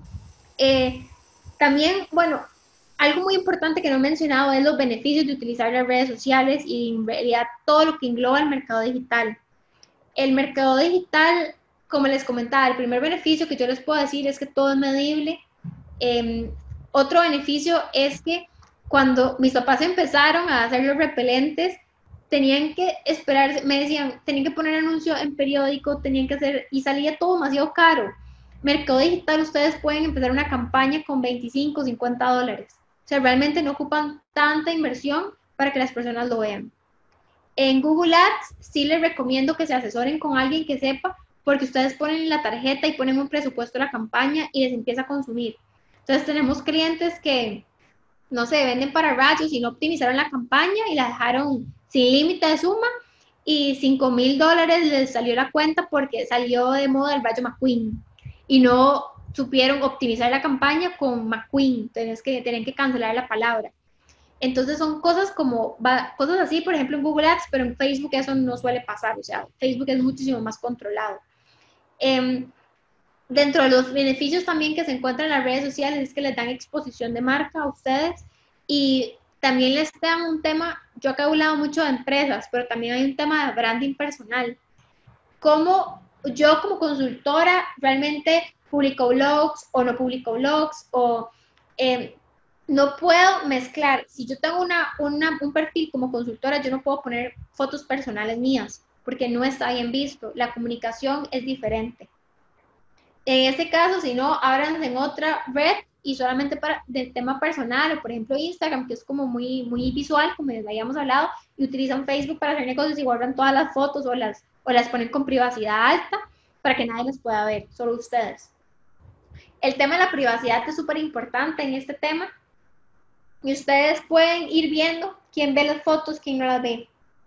También, bueno, algo muy importante que no he mencionado es los beneficios de utilizar las redes sociales y en realidad todo lo que engloba el mercado digital. El mercado digital, como les comentaba, el primer beneficio que yo les puedo decir es que todo es medible. Otro beneficio es que cuando mis papás empezaron a hacer los repelentes, tenían que esperar, me decían, tenían que poner anuncio en periódico, tenían que hacer, y salía todo demasiado caro. Mercado digital, ustedes pueden empezar una campaña con 25, 50 dólares. O sea, realmente no ocupan tanta inversión para que las personas lo vean. En Google Ads sí les recomiendo que se asesoren con alguien que sepa, porque ustedes ponen la tarjeta y ponen un presupuesto a la campaña y les empieza a consumir. Entonces tenemos clientes que, no sé, venden para rayos y no optimizaron la campaña y la dejaron sin límite de suma y $5,000 les salió la cuenta porque salió de moda el rayo McQueen y no supieron optimizar la campaña con McQueen, tienen que cancelar la palabra. Entonces son cosas como, cosas así, por ejemplo en Google Ads, pero en Facebook eso no suele pasar, o sea, Facebook es muchísimo más controlado. Dentro de los beneficios también que se encuentran en las redes sociales es que les dan exposición de marca a ustedes y también les dan un tema, yo acá he hablado mucho de empresas, pero también hay un tema de branding personal. Como yo como consultora realmente publico blogs o no publico blogs o no puedo mezclar. Si yo tengo un perfil como consultora, yo no puedo poner fotos personales mías porque no está bien visto. La comunicación es diferente. En este caso, si no, ábranse en otra red y solamente para del tema personal, o por ejemplo Instagram, que es como muy, muy visual, como les habíamos hablado, y utilizan Facebook para hacer negocios y guardan todas las fotos o las ponen con privacidad alta para que nadie las pueda ver, solo ustedes. El tema de la privacidad es súper importante en este tema y ustedes pueden ir viendo quién ve las fotos, quién no las ve.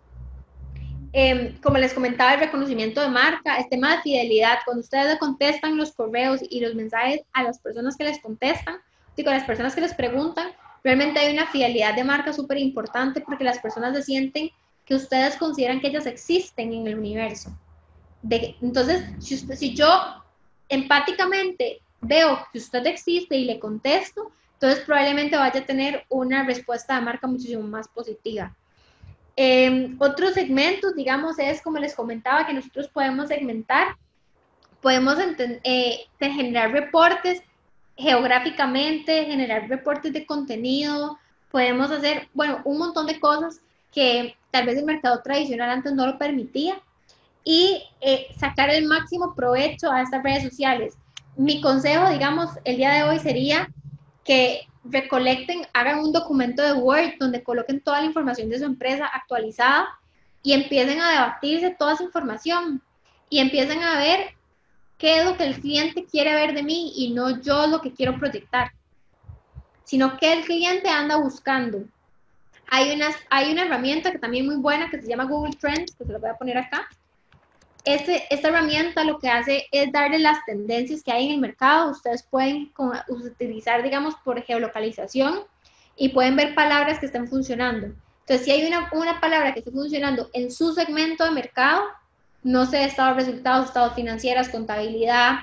Como les comentaba, el reconocimiento de marca, el tema de fidelidad, cuando ustedes le contestan los correos y los mensajes a las personas que les contestan, digo, a las personas que les preguntan, realmente hay una fidelidad de marca súper importante porque las personas se sienten que ustedes consideran que ellas existen en el universo. Entonces, si yo empáticamente veo que usted existe y le contesto, entonces probablemente vaya a tener una respuesta de marca muchísimo más positiva. Otros segmentos, digamos, es como les comentaba, que nosotros podemos segmentar, podemos generar reportes geográficamente, generar reportes de contenido, podemos hacer, bueno, un montón de cosas que tal vez el mercado tradicional antes no lo permitía y sacar el máximo provecho a estas redes sociales. Mi consejo, digamos, el día de hoy sería que recolecten, hagan un documento de Word donde coloquen toda la información de su empresa actualizada y empiecen a debatirse toda esa información y empiecen a ver qué es lo que el cliente quiere ver de mí y no yo lo que quiero proyectar, sino que el cliente anda buscando. Hay una herramienta que también es muy buena que se llama Google Trends, que se lo voy a poner acá. Esta herramienta lo que hace es darle las tendencias que hay en el mercado. Ustedes pueden utilizar, digamos, por geolocalización y pueden ver palabras que están funcionando. Entonces, si hay una palabra que esté funcionando en su segmento de mercado, no sé, estados de resultados, estados financieros, contabilidad,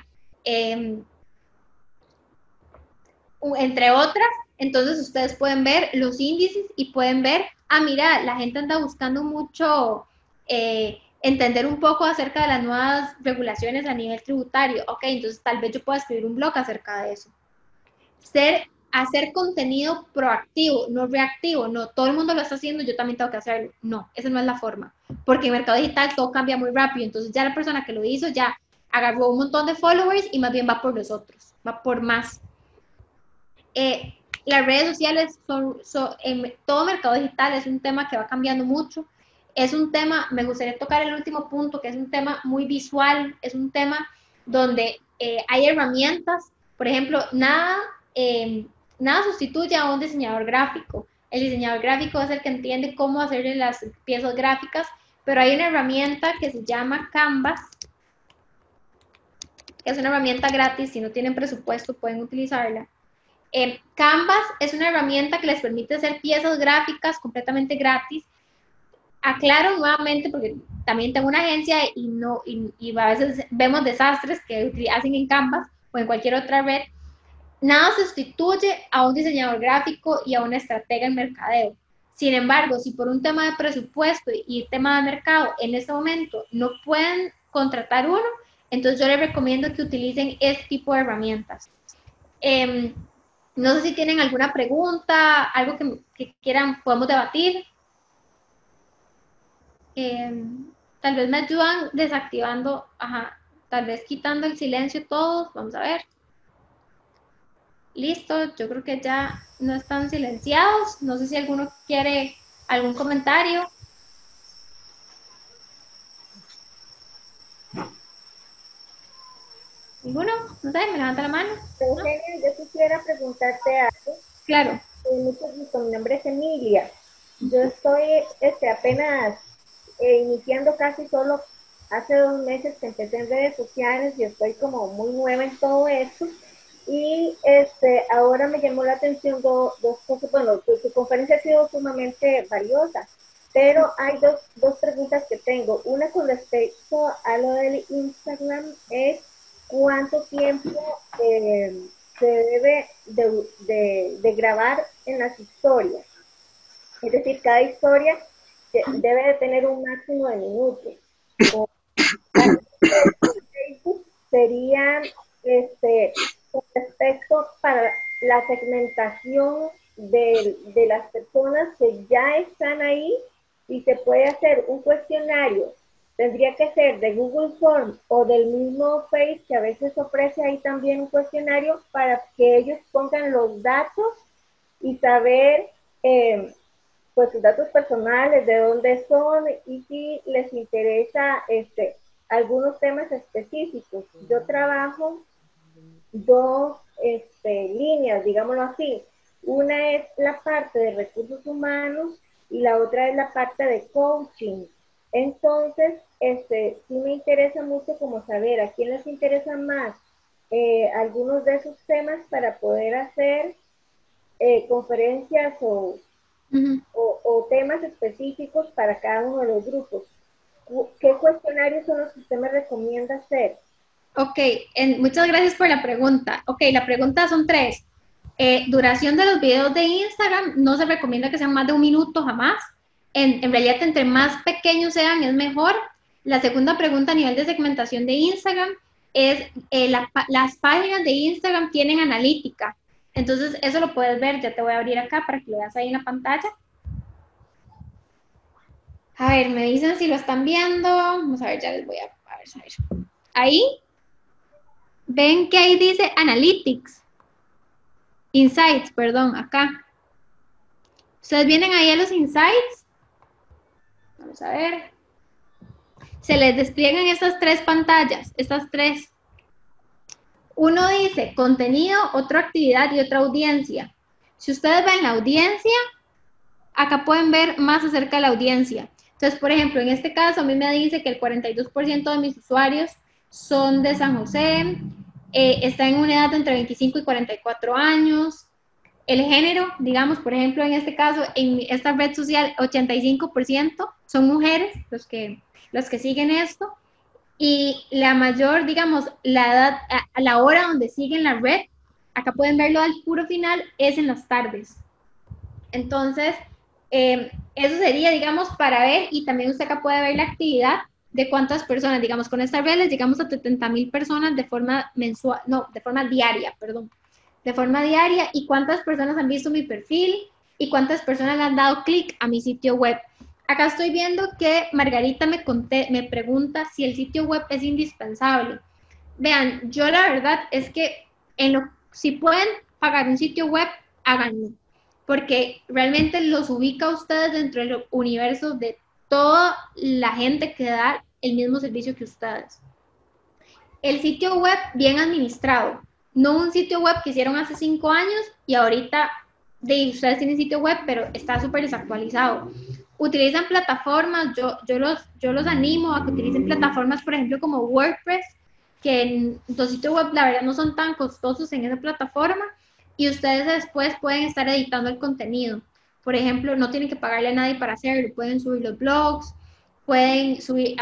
entre otras, entonces ustedes pueden ver los índices y pueden ver, mira, la gente anda buscando mucho entender un poco acerca de las nuevas regulaciones a nivel tributario. Ok, entonces tal vez yo pueda escribir un blog acerca de eso. Hacer contenido proactivo, no reactivo, no, todo el mundo lo está haciendo, yo también tengo que hacerlo. No, esa no es la forma, porque en mercado digital todo cambia muy rápido, entonces ya la persona que lo hizo ya agarró un montón de followers y más bien va por los otros, va por más. Las redes sociales en todo mercado digital es un tema que va cambiando mucho. Es un tema, me gustaría tocar el último punto, que es un tema muy visual, es un tema donde hay herramientas, por ejemplo, nada sustituye a un diseñador gráfico. El diseñador gráfico es el que entiende cómo hacerle las piezas gráficas, pero hay una herramienta que se llama Canvas, que es una herramienta gratis, si no tienen presupuesto pueden utilizarla. Canvas es una herramienta que les permite hacer piezas gráficas completamente gratis. Aclaro nuevamente, porque también tengo una agencia y a veces vemos desastres que hacen en Canvas o en cualquier otra red. Nada sustituye a un diseñador gráfico y a una estratega en mercadeo. Sin embargo, si por un tema de presupuesto y tema de mercado en este momento no pueden contratar uno, entonces yo les recomiendo que utilicen este tipo de herramientas. No sé si tienen alguna pregunta, algo que quieran, podemos debatir. Tal vez me ayudan desactivando, tal vez quitando el silencio todos, vamos a ver. Listo, yo creo que ya no están silenciados. No sé si alguno quiere algún comentario. ¿Ninguno? No sé, me levanta la mano. Eugenia, yo quisiera preguntarte algo. Claro. Mucho gusto, mi nombre es Emilia. Yo estoy apenas iniciando casi solo hace 2 meses que empecé en redes sociales y estoy como muy nueva en todo esto. Y ahora me llamó la atención dos cosas. Bueno, tu conferencia ha sido sumamente valiosa, pero hay dos preguntas que tengo. Una con respecto a lo del Instagram es cuánto tiempo se debe de grabar en las historias. Es decir, cada historia debe de tener un máximo de minutos. O, Facebook serían con respecto para la segmentación de las personas que ya están ahí, y se puede hacer un cuestionario. Tendría que ser de Google Form o del mismo Face, que a veces ofrece ahí también un cuestionario para que ellos pongan los datos y saber pues sus datos personales, de dónde son y si les interesa algunos temas específicos. Yo trabajo dos líneas, digámoslo así. Una es la parte de recursos humanos y la otra es la parte de coaching. Entonces, sí me interesa mucho como saber a quién les interesa más algunos de esos temas para poder hacer conferencias o temas específicos para cada uno de los grupos. ¿Qué cuestionarios son los que usted me recomienda hacer? Ok, muchas gracias por la pregunta. Ok, la pregunta son 3. Duración de los videos de Instagram, no se recomienda que sean más de 1 minuto jamás. En realidad, entre más pequeños sean, es mejor. La segunda pregunta a nivel de segmentación de Instagram es, las páginas de Instagram tienen analítica. Entonces, eso lo puedes ver, ya te voy a abrir acá para que lo veas ahí en la pantalla. A ver, me dicen si lo están viendo. Vamos a ver, ya les voy a ver. Ahí, ven que ahí dice Analytics. Insights, perdón, acá. Ustedes vienen ahí a los Insights. Vamos a ver. Se les despliegan estas 3 pantallas, estas 3. Uno dice contenido, otra actividad y otra audiencia. Si ustedes ven la audiencia, acá pueden ver más acerca de la audiencia. Entonces, por ejemplo, en este caso a mí me dice que el 42% de mis usuarios son de San José, está en una edad de entre 25 y 44 años. El género, digamos, por ejemplo, en este caso, en esta red social, 85% son mujeres los que siguen esto. Y la mayor, digamos, la edad, a la hora donde siguen la red, acá pueden verlo al puro final, es en las tardes. Entonces, eso sería, digamos, para ver, y también usted acá puede ver la actividad de cuántas personas, digamos, con esta red les llegamos a 70,000 personas de forma mensual, no, de forma diaria, perdón, de forma diaria, y cuántas personas han visto mi perfil, y cuántas personas le han dado clic a mi sitio web. Acá estoy viendo que Margarita me pregunta si el sitio web es indispensable. Vean, yo la verdad es que si pueden pagar un sitio web, háganlo, porque realmente los ubica a ustedes dentro del universo de toda la gente que da el mismo servicio que ustedes. El sitio web bien administrado, no un sitio web que hicieron hace 5 años y ahorita ustedes tienen sitio web, pero está súper desactualizado. Utilizan plataformas, yo los animo a que utilicen plataformas, por ejemplo, como WordPress, que los sitios web, la verdad, no son tan costosos en esa plataforma, y ustedes después pueden estar editando el contenido. Por ejemplo, no tienen que pagarle a nadie para hacerlo, pueden subir los blogs, pueden subir,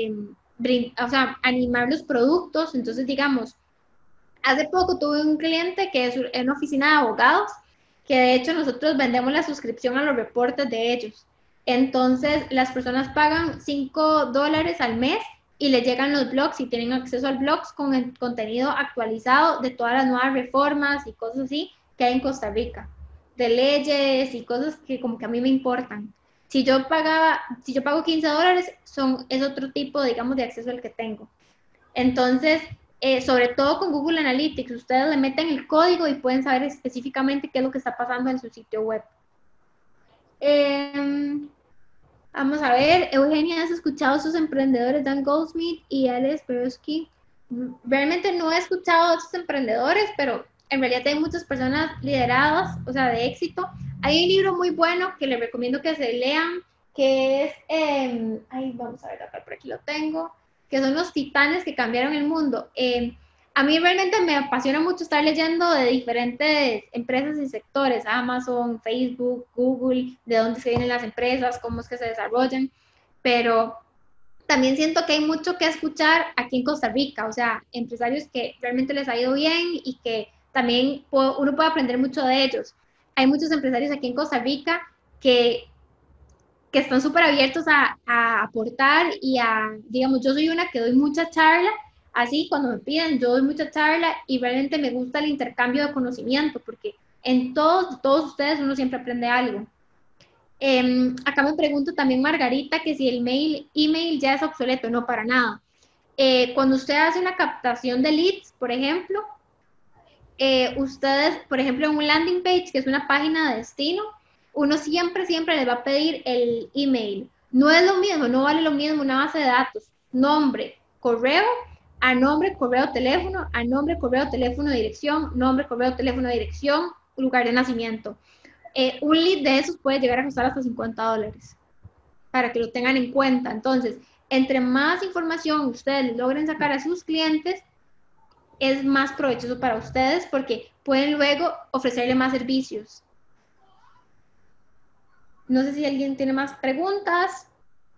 o sea, animar los productos. Entonces, digamos, hace poco tuve un cliente que es una oficina de abogados, que de hecho nosotros vendemos la suscripción a los reportes de ellos. Entonces, las personas pagan $5 al mes y les llegan los blogs y tienen acceso al blogs con el contenido actualizado de todas las nuevas reformas y cosas así que hay en Costa Rica, de leyes y cosas que como que a mí me importan. Si yo pago $15, es otro tipo, digamos, de acceso al que tengo. Entonces, sobre todo con Google Analytics, ustedes le meten el código y pueden saber específicamente qué es lo que está pasando en su sitio web. Vamos a ver, Eugenia, ¿has escuchado a esos emprendedores, Dan Goldsmith y Alex Perosky? Realmente no he escuchado a esos emprendedores, pero en realidad hay muchas personas lideradas, o sea, de éxito. Hay un libro muy bueno que les recomiendo que se lean, que es, vamos a ver, acá por aquí lo tengo, que son los titanes que cambiaron el mundo. A mí realmente me apasiona mucho estar leyendo de diferentes empresas y sectores, Amazon, Facebook, Google, de dónde se vienen las empresas, cómo es que se desarrollan, pero también siento que hay mucho que escuchar aquí en Costa Rica, o sea, empresarios que realmente les ha ido bien y que también uno puede aprender mucho de ellos. Hay muchos empresarios aquí en Costa Rica que están súper abiertos a aportar y digamos, yo soy una que doy mucha charla, así cuando me piden, yo doy mucha charla y realmente me gusta el intercambio de conocimiento, porque en todos ustedes uno siempre aprende algo. Acá me pregunto también Margarita que si el email ya es obsoleto. No, para nada. Cuando usted hace una captación de leads, por ejemplo, ustedes, por ejemplo, en un landing page, que es una página de destino, uno siempre les va a pedir el email. No es lo mismo, no vale lo mismo una base de datos, nombre, correo, a nombre, correo, teléfono, a nombre, correo, teléfono, dirección, nombre, correo, teléfono, dirección, lugar de nacimiento. Un lead de esos puede llegar a costar hasta $50, para que lo tengan en cuenta. Entonces, entre más información ustedes logren sacar a sus clientes, es más provechoso para ustedes porque pueden luego ofrecerle más servicios. No sé si alguien tiene más preguntas.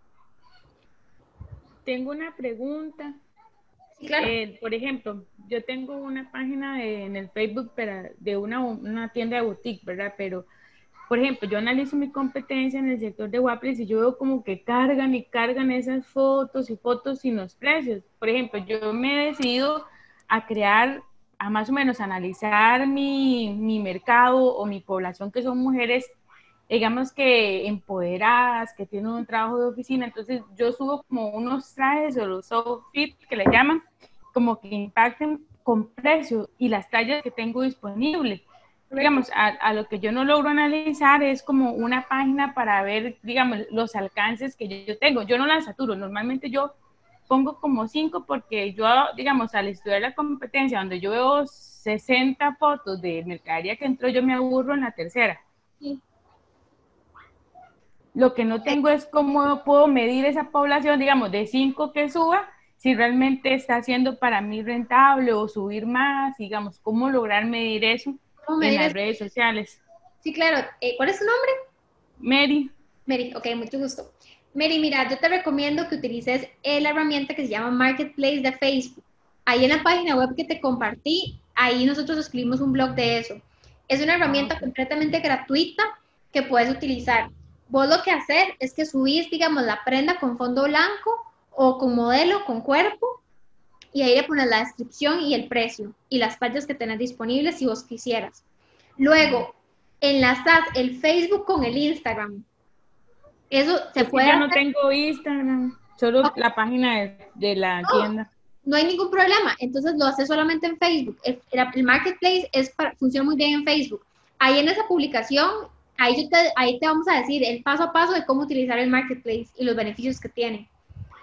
Tengo una pregunta. Sí, claro. Por ejemplo, yo tengo una página en el Facebook de una tienda de boutique, ¿verdad? Pero, por ejemplo, yo analizo mi competencia en el sector de Waffles y yo veo como que cargan y cargan esas fotos y fotos sin los precios. Por ejemplo, yo me he decidido a crear, a más o menos analizar mi mercado o mi población, que son mujeres, digamos que empoderadas, que tienen un trabajo de oficina. Entonces yo subo como unos trajes o los outfits que le llaman, como que impacten con precio y las tallas que tengo disponibles. digamos, a lo que yo no logro analizar es como una página para ver, digamos, los alcances que yo tengo. Yo no la saturo, normalmente yo pongo como 5 porque yo, digamos, al estudiar la competencia, donde yo veo 60 fotos de mercadería que entró, yo me aburro en la tercera. Sí. Lo que no tengo es cómo puedo medir esa población, digamos, de 5 que suba, si realmente está siendo para mí rentable o subir más, digamos, cómo lograr medir eso ¿Cómo en medir las eso? redes sociales. Sí, claro. ¿Cuál es tu nombre? Mary. Mary, ok, mucho gusto. Mary, mira, yo te recomiendo que utilices la herramienta que se llama Marketplace de Facebook. Ahí en la página web que te compartí, ahí nosotros escribimos un blog de eso. Es una herramienta completamente gratuita que puedes utilizar. Vos lo que hacer es que subís, digamos, la prenda con fondo blanco o con modelo, con cuerpo, y ahí le pones la descripción y el precio y las tallas que tenés disponibles si vos quisieras. Luego, enlazás el Facebook con el Instagram. Eso se Es que puede yo no hacer. tengo Instagram, solo la página de la No, tienda. no hay ningún problema. Entonces lo haces solamente en Facebook. El marketplace funciona muy bien en Facebook. Ahí en esa publicación, ahí te vamos a decir el paso a paso de cómo utilizar el marketplace y los beneficios que tiene.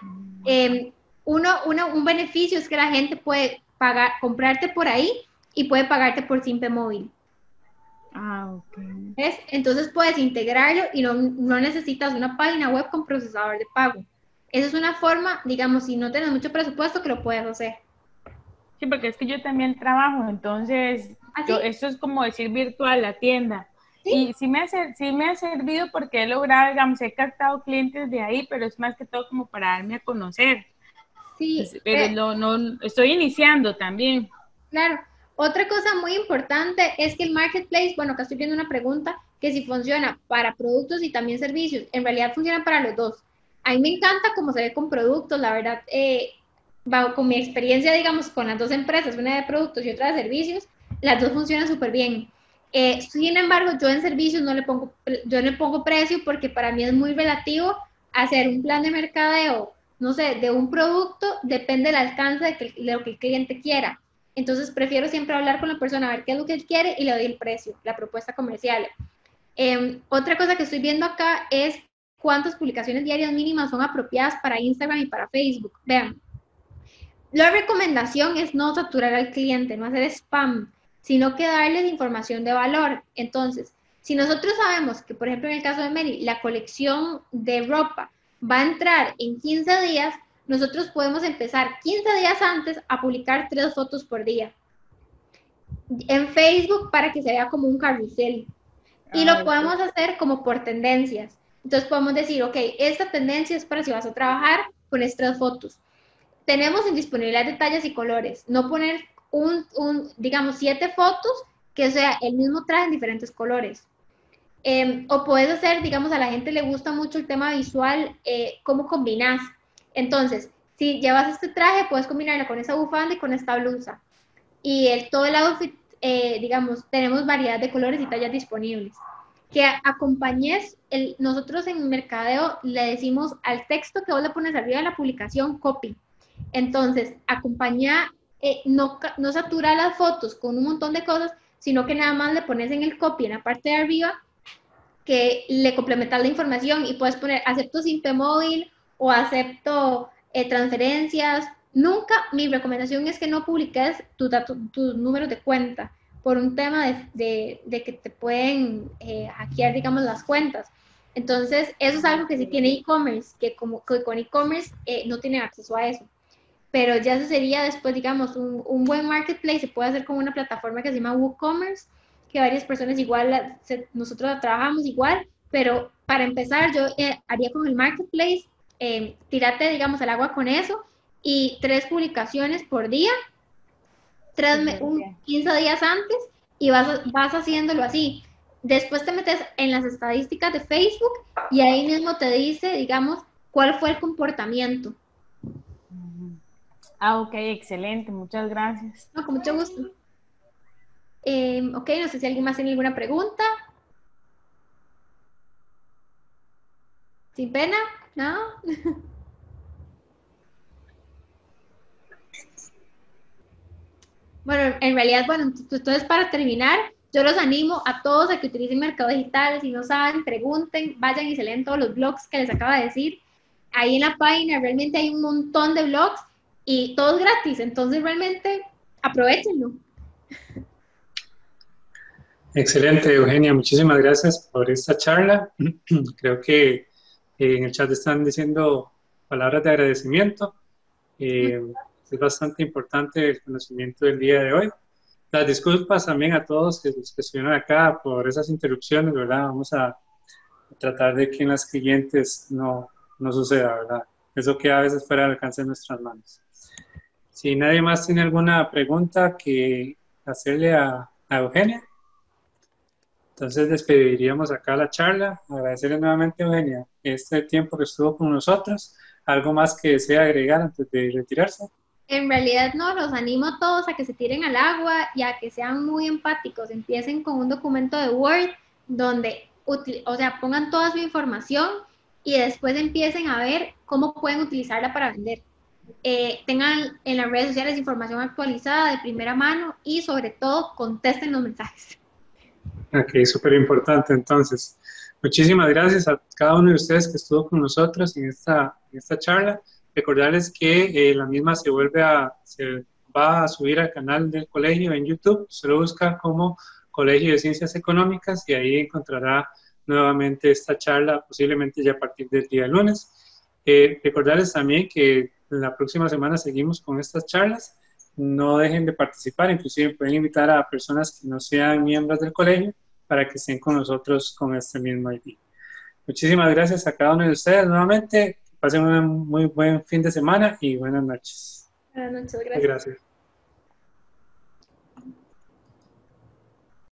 Un beneficio es que la gente puede comprarte por ahí y puede pagarte por Simpe Móvil. Ah, ok. ¿Ves? Entonces puedes integrarlo y no necesitas una página web con procesador de pago. Esa es una forma, digamos, si no tienes mucho presupuesto, que lo puedes hacer. Sí, porque es que yo también trabajo, entonces ¿Así? esto es como decir virtual, la tienda. ¿Sí? Y sí me ha servido porque he logrado, digamos, he captado clientes de ahí, pero es más que todo como para darme a conocer. Sí, Pues, pero no, estoy iniciando también. claro. Otra cosa muy importante es que el marketplace, bueno, acá estoy viendo una pregunta, que si funciona para productos y también servicios, en realidad funciona para los dos. A mí me encanta cómo se ve con productos, la verdad, con mi experiencia, digamos, con las dos empresas, una de productos y otra de servicios, las dos funcionan súper bien. Sin embargo, yo en servicios yo no le pongo precio porque para mí es muy relativo hacer un plan de mercadeo, no sé, de un producto, depende del alcance de lo que el cliente quiera. Entonces prefiero siempre hablar con la persona, a ver qué es lo que él quiere y le doy el precio, la propuesta comercial. Otra cosa que estoy viendo acá es cuántas publicaciones diarias mínimas son apropiadas para Instagram y para Facebook. Vean, la recomendación es no saturar al cliente, no hacer spam, sino que darles información de valor. Entonces, si nosotros sabemos que, por ejemplo, en el caso de Mary, la colección de ropa va a entrar en 15 días, nosotros podemos empezar 15 días antes a publicar 3 fotos por día en Facebook para que se vea como un carrusel. Y lo podemos hacer como por tendencias. Entonces podemos decir, ok, esta tendencia es para si vas a trabajar con estas fotos. Tenemos en disponibilidad de tallas y colores. No poner digamos, 7 fotos que sea el mismo traje en diferentes colores. O puedes hacer, digamos, a la gente le gusta mucho el tema visual, cómo combinas. Entonces, si llevas este traje, puedes combinarlo con esa bufanda y con esta blusa. Y todo el outfit, digamos, tenemos variedad de colores y tallas disponibles. Que acompañes, nosotros en Mercadeo le decimos al texto que vos le pones arriba de la publicación, copy. Entonces, acompaña, no satura las fotos con un montón de cosas, sino que nada más le pones en el copy, en la parte de arriba, que le complementas la información y puedes poner acepto Simpe Móvil o acepto transferencias. Nunca, mi recomendación es que no publiques tus números de cuenta por un tema de que te pueden hackear, digamos, las cuentas. Entonces, eso es algo que sí tiene e-commerce, que con e-commerce no tiene acceso a eso. Pero ya eso sería después, digamos, un buen marketplace se puede hacer con una plataforma que se llama WooCommerce, que varias personas igual, nosotros la trabajamos igual, pero para empezar yo haría con el marketplace, tírate, digamos, al agua con eso y 3 publicaciones por día, 15 días antes y vas haciéndolo así. Después te metes en las estadísticas de Facebook y ahí mismo te dice, digamos, cuál fue el comportamiento. Ah, ok, excelente, muchas gracias. No, con mucho gusto. Ok, no sé si alguien más tiene alguna pregunta. ¿Sin pena? ¿No? Bueno, en realidad, bueno, entonces para terminar, Yo los animo a todos a que utilicen Mercado Digital. Si no saben, pregunten, vayan y se leen todos los blogs que les acabo de decir. Ahí en la página realmente hay un montón de blogs y todos gratis, entonces realmente aprovechenlo. Excelente, Eugenia. Muchísimas gracias por esta charla. Creo que en el chat están diciendo palabras de agradecimiento. Es bastante importante el conocimiento del día de hoy. Las disculpas también a todos los que estuvieron acá por esas interrupciones, ¿verdad? Vamos a tratar de que en las siguientes no suceda, ¿verdad? Eso que a veces fuera del alcance de nuestras manos. Si nadie más tiene alguna pregunta que hacerle a Eugenia, entonces despediríamos acá la charla. Agradecerle nuevamente a Eugenia este tiempo que estuvo con nosotros. ¿Algo más que desea agregar antes de retirarse? En realidad no, los animo a todos a que se tiren al agua y a que sean muy empáticos. Empiecen con un documento de Word donde, pongan toda su información y después empiecen a ver cómo pueden utilizarla para vender. Tengan en las redes sociales información actualizada de primera mano y sobre todo contesten los mensajes. Ok, súper importante entonces. Muchísimas gracias a cada uno de ustedes que estuvo con nosotros en esta charla. Recordarles que la misma se va a subir al canal del colegio en YouTube. Se lo busca como Colegio de Ciencias Económicas y ahí encontrará nuevamente esta charla, posiblemente ya a partir del día lunes. Recordarles también que la próxima semana seguimos con estas charlas. No dejen de participar, inclusive pueden invitar a personas que no sean miembros del colegio para que estén con nosotros con este mismo ID. Muchísimas gracias a cada uno de ustedes nuevamente. Pasen un muy buen fin de semana y buenas noches. Buenas noches, gracias. Gracias.